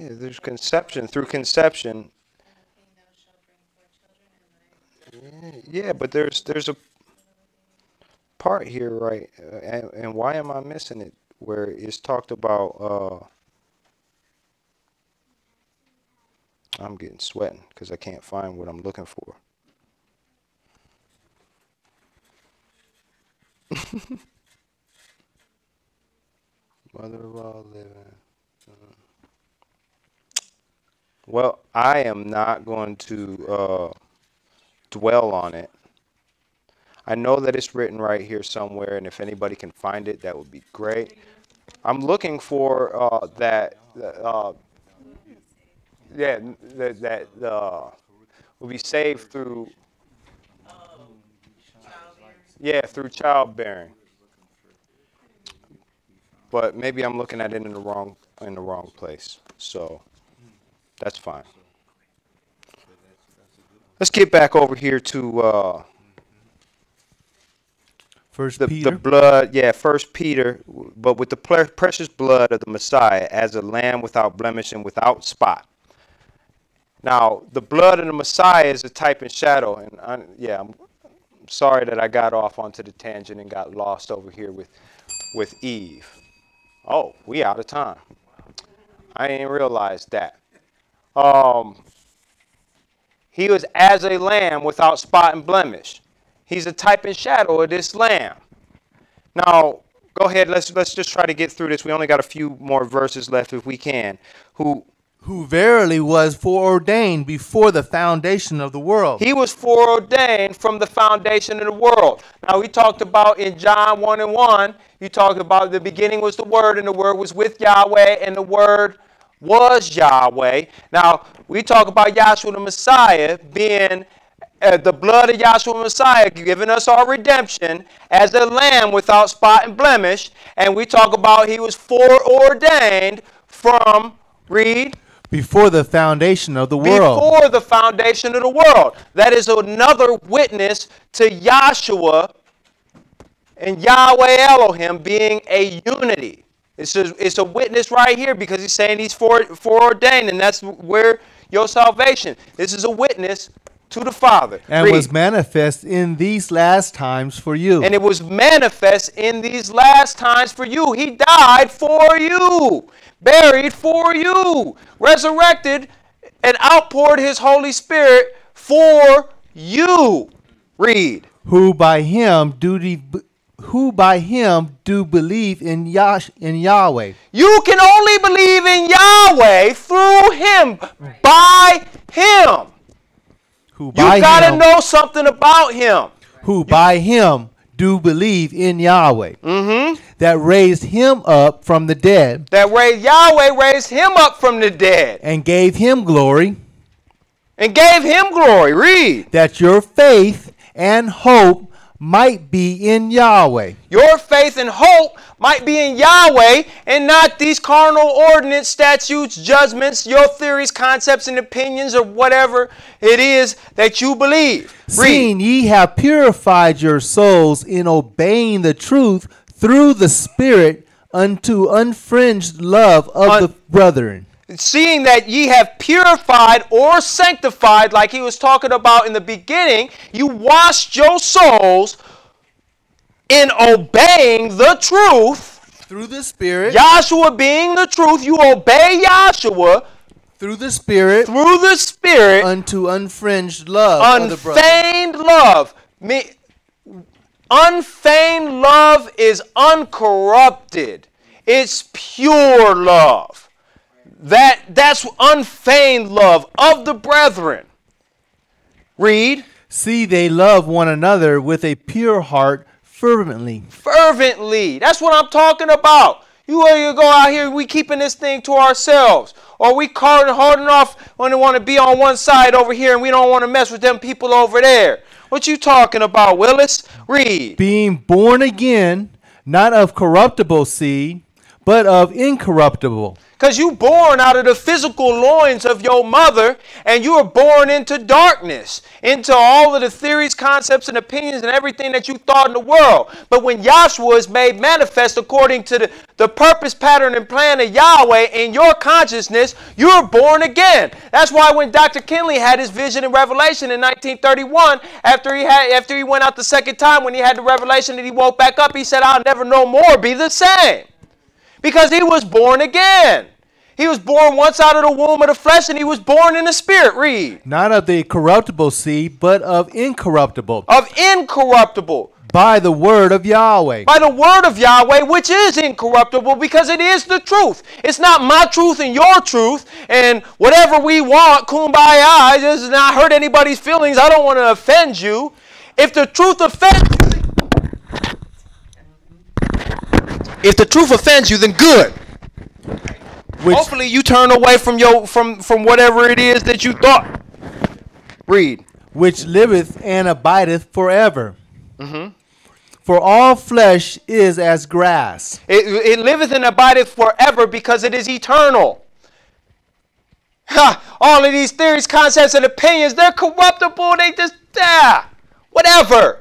Yeah, there's conception. Through conception. Yeah, yeah, but there's there's a part here, right? Uh, and, and why am I missing it? Where it's talked about. Uh, I'm getting sweating because I can't find what I'm looking for. Mother of all living. Uh, well, I am not going to uh, dwell on it. I know that it's written right here somewhere, and if anybody can find it, that would be great. I'm looking for uh, that. Uh, yeah, that that uh, will be saved through. Yeah, through childbearing. But maybe I'm looking at it in the wrong in the wrong place. So that's fine. Let's get back over here to uh, First the, Peter. the blood. Yeah, First Peter. But with the pre- precious blood of the Messiah, as a lamb without blemish and without spot. Now, the blood of the Messiah is a type and shadow. And I, yeah, I'm sorry that I got off onto the tangent and got lost over here with with Eve. Oh, we out of time. I didn't realize that. Um, he was as a lamb without spot and blemish. He's a type and shadow of this lamb. Now, go ahead. Let's let's just try to get through this. We only got a few more verses left if we can. Who who verily was foreordained before the foundation of the world. He was foreordained from the foundation of the world. Now, we talked about in John one and one, you talked about the beginning was the Word, and the Word was with Yahweh, and the Word was Yahweh. Now, we talk about Yahshua the Messiah being uh, the blood of Yahshua the Messiah, giving us our redemption as a lamb without spot and blemish. And we talk about he was foreordained from, read, before the foundation of the world. Before the foundation of the world. That is another witness to Yahshua and Yahweh Elohim being a unity. It's a, it's a witness right here because he's saying he's fore, foreordained, and that's where your salvation. This is a witness to the Father. And Read. was manifest in these last times for you. And it was manifest in these last times for you. He died for you, buried for you, resurrected, and outpoured his Holy Spirit for you. Read. Who by him do de- who by him do believe in Yah- in Yahweh. You can only believe in Yahweh through him, by him. Who by you got to him, know something about him. Who you, by him do believe in Yahweh. Mm-hmm. That raised him up from the dead. That raised Yahweh raised him up from the dead. And gave him glory. And gave him glory. Read. That your faith and hope might be in Yahweh. Your faith and hope might be in Yahweh and not these carnal ordinance, statutes, judgments, your theories, concepts, and opinions, or whatever it is that you believe. Read. Seeing ye have purified your souls in obeying the truth through the Spirit unto unfringed love of Un- the brethren. Seeing that ye have purified or sanctified, like he was talking about in the beginning, you washed your souls in obeying the truth. Through the Spirit. Yahshua being the truth, you obey Yahshua. Through the Spirit. Through the Spirit. Unto unfringed love of the brethren. Unfeigned love. Me, unfeigned love is uncorrupted. It's pure love. That that's unfeigned love of the brethren. Read. See, they love one another with a pure heart fervently. Fervently. That's what I'm talking about. You, you go out here, we keeping this thing to ourselves. Or we holding off when they want to be on one side over here and we don't want to mess with them people over there. What you talking about, Willis? Read. Being born again, not of corruptible seed, but of incorruptible. Because you born out of the physical loins of your mother, and you were born into darkness, into all of the theories, concepts, and opinions and everything that you thought in the world. But when Yahshua is made manifest according to the, the purpose, pattern, and plan of Yahweh in your consciousness, you're born again. That's why when Doctor Kinley had his vision and revelation in nineteen thirty-one, after he had after he went out the second time, when he had the revelation and he woke back up, he said, I'll never no more be the same. Because he was born again. He was born once out of the womb of the flesh, and he was born in the spirit. Read. Not of the corruptible seed, but of incorruptible. Of incorruptible. By the word of Yahweh. By the word of Yahweh, which is incorruptible, because it is the truth. It's not my truth and your truth, and whatever we want, kumbaya, it does not hurt anybody's feelings. I don't want to offend you. If the truth offends you, if the truth offends you, then good. Which, hopefully you turn away from your from from whatever it is that you thought. Read. Which liveth and abideth forever. Mm-hmm. For all flesh is as grass. It, it liveth and abideth forever because it is eternal. Ha! All of these theories, concepts, and opinions, they're corruptible. They just, ah, whatever.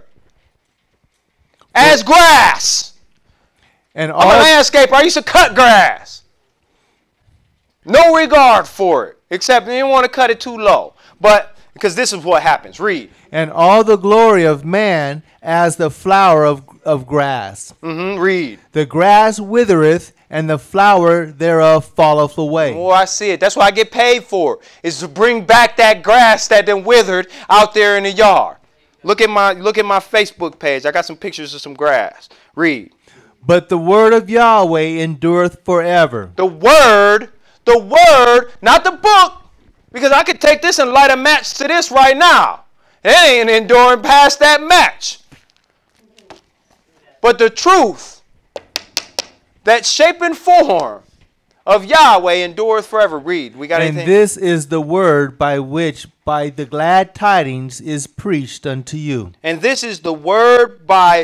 As grass. And I'm a landscaper. I used to cut grass. No regard for it, except you didn't want to cut it too low. But, because this is what happens. Read. And all the glory of man as the flower of, of grass. Mm-hmm. Read. The grass withereth, and the flower thereof falleth away. Oh, I see it. That's what I get paid for, is to bring back that grass that then withered out there in the yard. Look at my, look at my Facebook page. I got some pictures of some grass. Read. But the word of Yahweh endureth forever. The word... The word, not the book, because I could take this and light a match to this right now. It ain't enduring past that match. But the truth, that shape and form of Yahweh endureth forever. Read. We got and anything? This is the word by which by the glad tidings is preached unto you. And this is the word by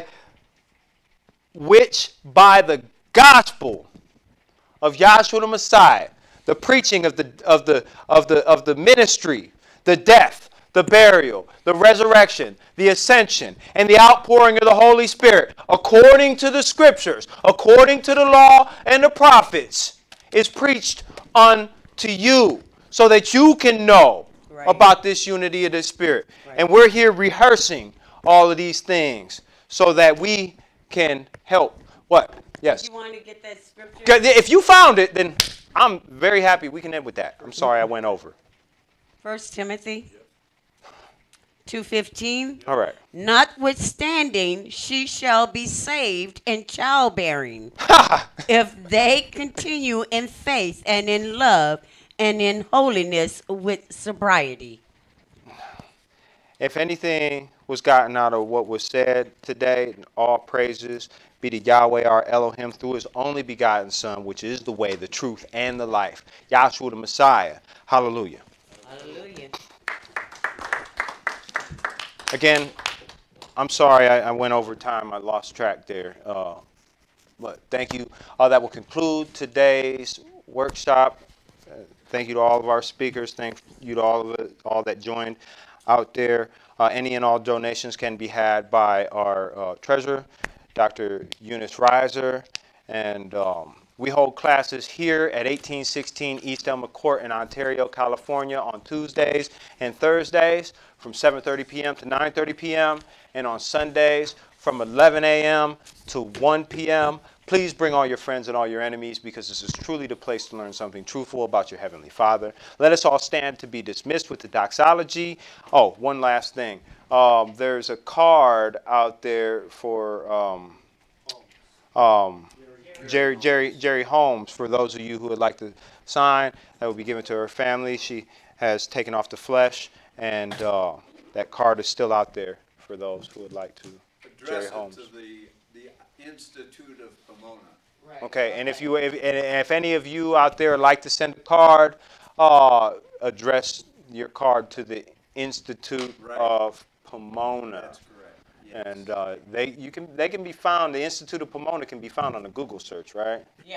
which by the gospel of Yahshua the Messiah, the preaching of the of the of the of the ministry, the death, the burial, the resurrection, the ascension, and the outpouring of the Holy Spirit, according to the scriptures, according to the law and the prophets, is preached unto you, so that you can know right. about this unity of the Spirit. Right. And we're here rehearsing all of these things so that we can help. What? Yes. You want to get that scripture? If you found it, then I'm very happy we can end with that. I'm sorry I went over. First Timothy two fifteen. All right. Notwithstanding, she shall be saved in childbearing if they continue in faith and in love and in holiness with sobriety. If anything was gotten out of what was said today, all praises be to Yahweh our Elohim through his only begotten Son, which is the way, the truth, and the life. Yahshua the Messiah. Hallelujah. Hallelujah. Again, I'm sorry I, I went over time. I lost track there. Uh, but thank you. Uh, that will conclude today's workshop. Uh, thank you to all of our speakers. Thank you to all of it, all that joined out there. Uh, any and all donations can be had by our uh, treasurer, Doctor Eunice Reiser, and um, we hold classes here at eighteen sixteen East Elma Court in Ontario, California on Tuesdays and Thursdays from seven thirty p m to nine thirty p m and on Sundays from eleven a m to one p m Please bring all your friends and all your enemies, because this is truly the place to learn something truthful about your Heavenly Father. Let us all stand to be dismissed with the doxology. Oh, one last thing. Um, there's a card out there for um, um, Jerry, Jerry, Jerry Holmes, for those of you who would like to sign. That will be given to her family. She has taken off the flesh, and uh, that card is still out there for those who would like to. Address Jerry it Holmes. to the, the Institute of Pomona. Right. Okay, and if you if, and if any of you out there would like to send a card, uh, address your card to the Institute right. of Pomona. That's correct. Yes. And uh, they you can they can be found. The Institute of Pomona can be found on a Google search, right? Yeah.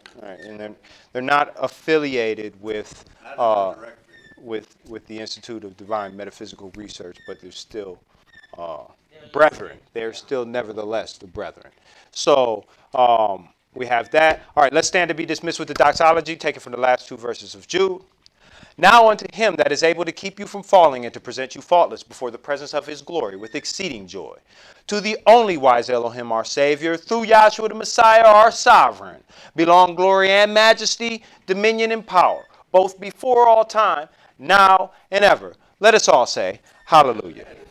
All right, and they're, they're not affiliated with, uh, with, with the Institute of Divine Metaphysical Research, but they're still uh, brethren. They're still nevertheless the brethren. So um, we have that. All right, let's stand to be dismissed with the doxology, taken from the last two verses of Jude. Now unto him that is able to keep you from falling and to present you faultless before the presence of his glory with exceeding joy. To the only wise Elohim, our Savior, through Yahshua the Messiah, our Sovereign, belong glory and majesty, dominion and power, both before all time, now and ever. Let us all say, hallelujah.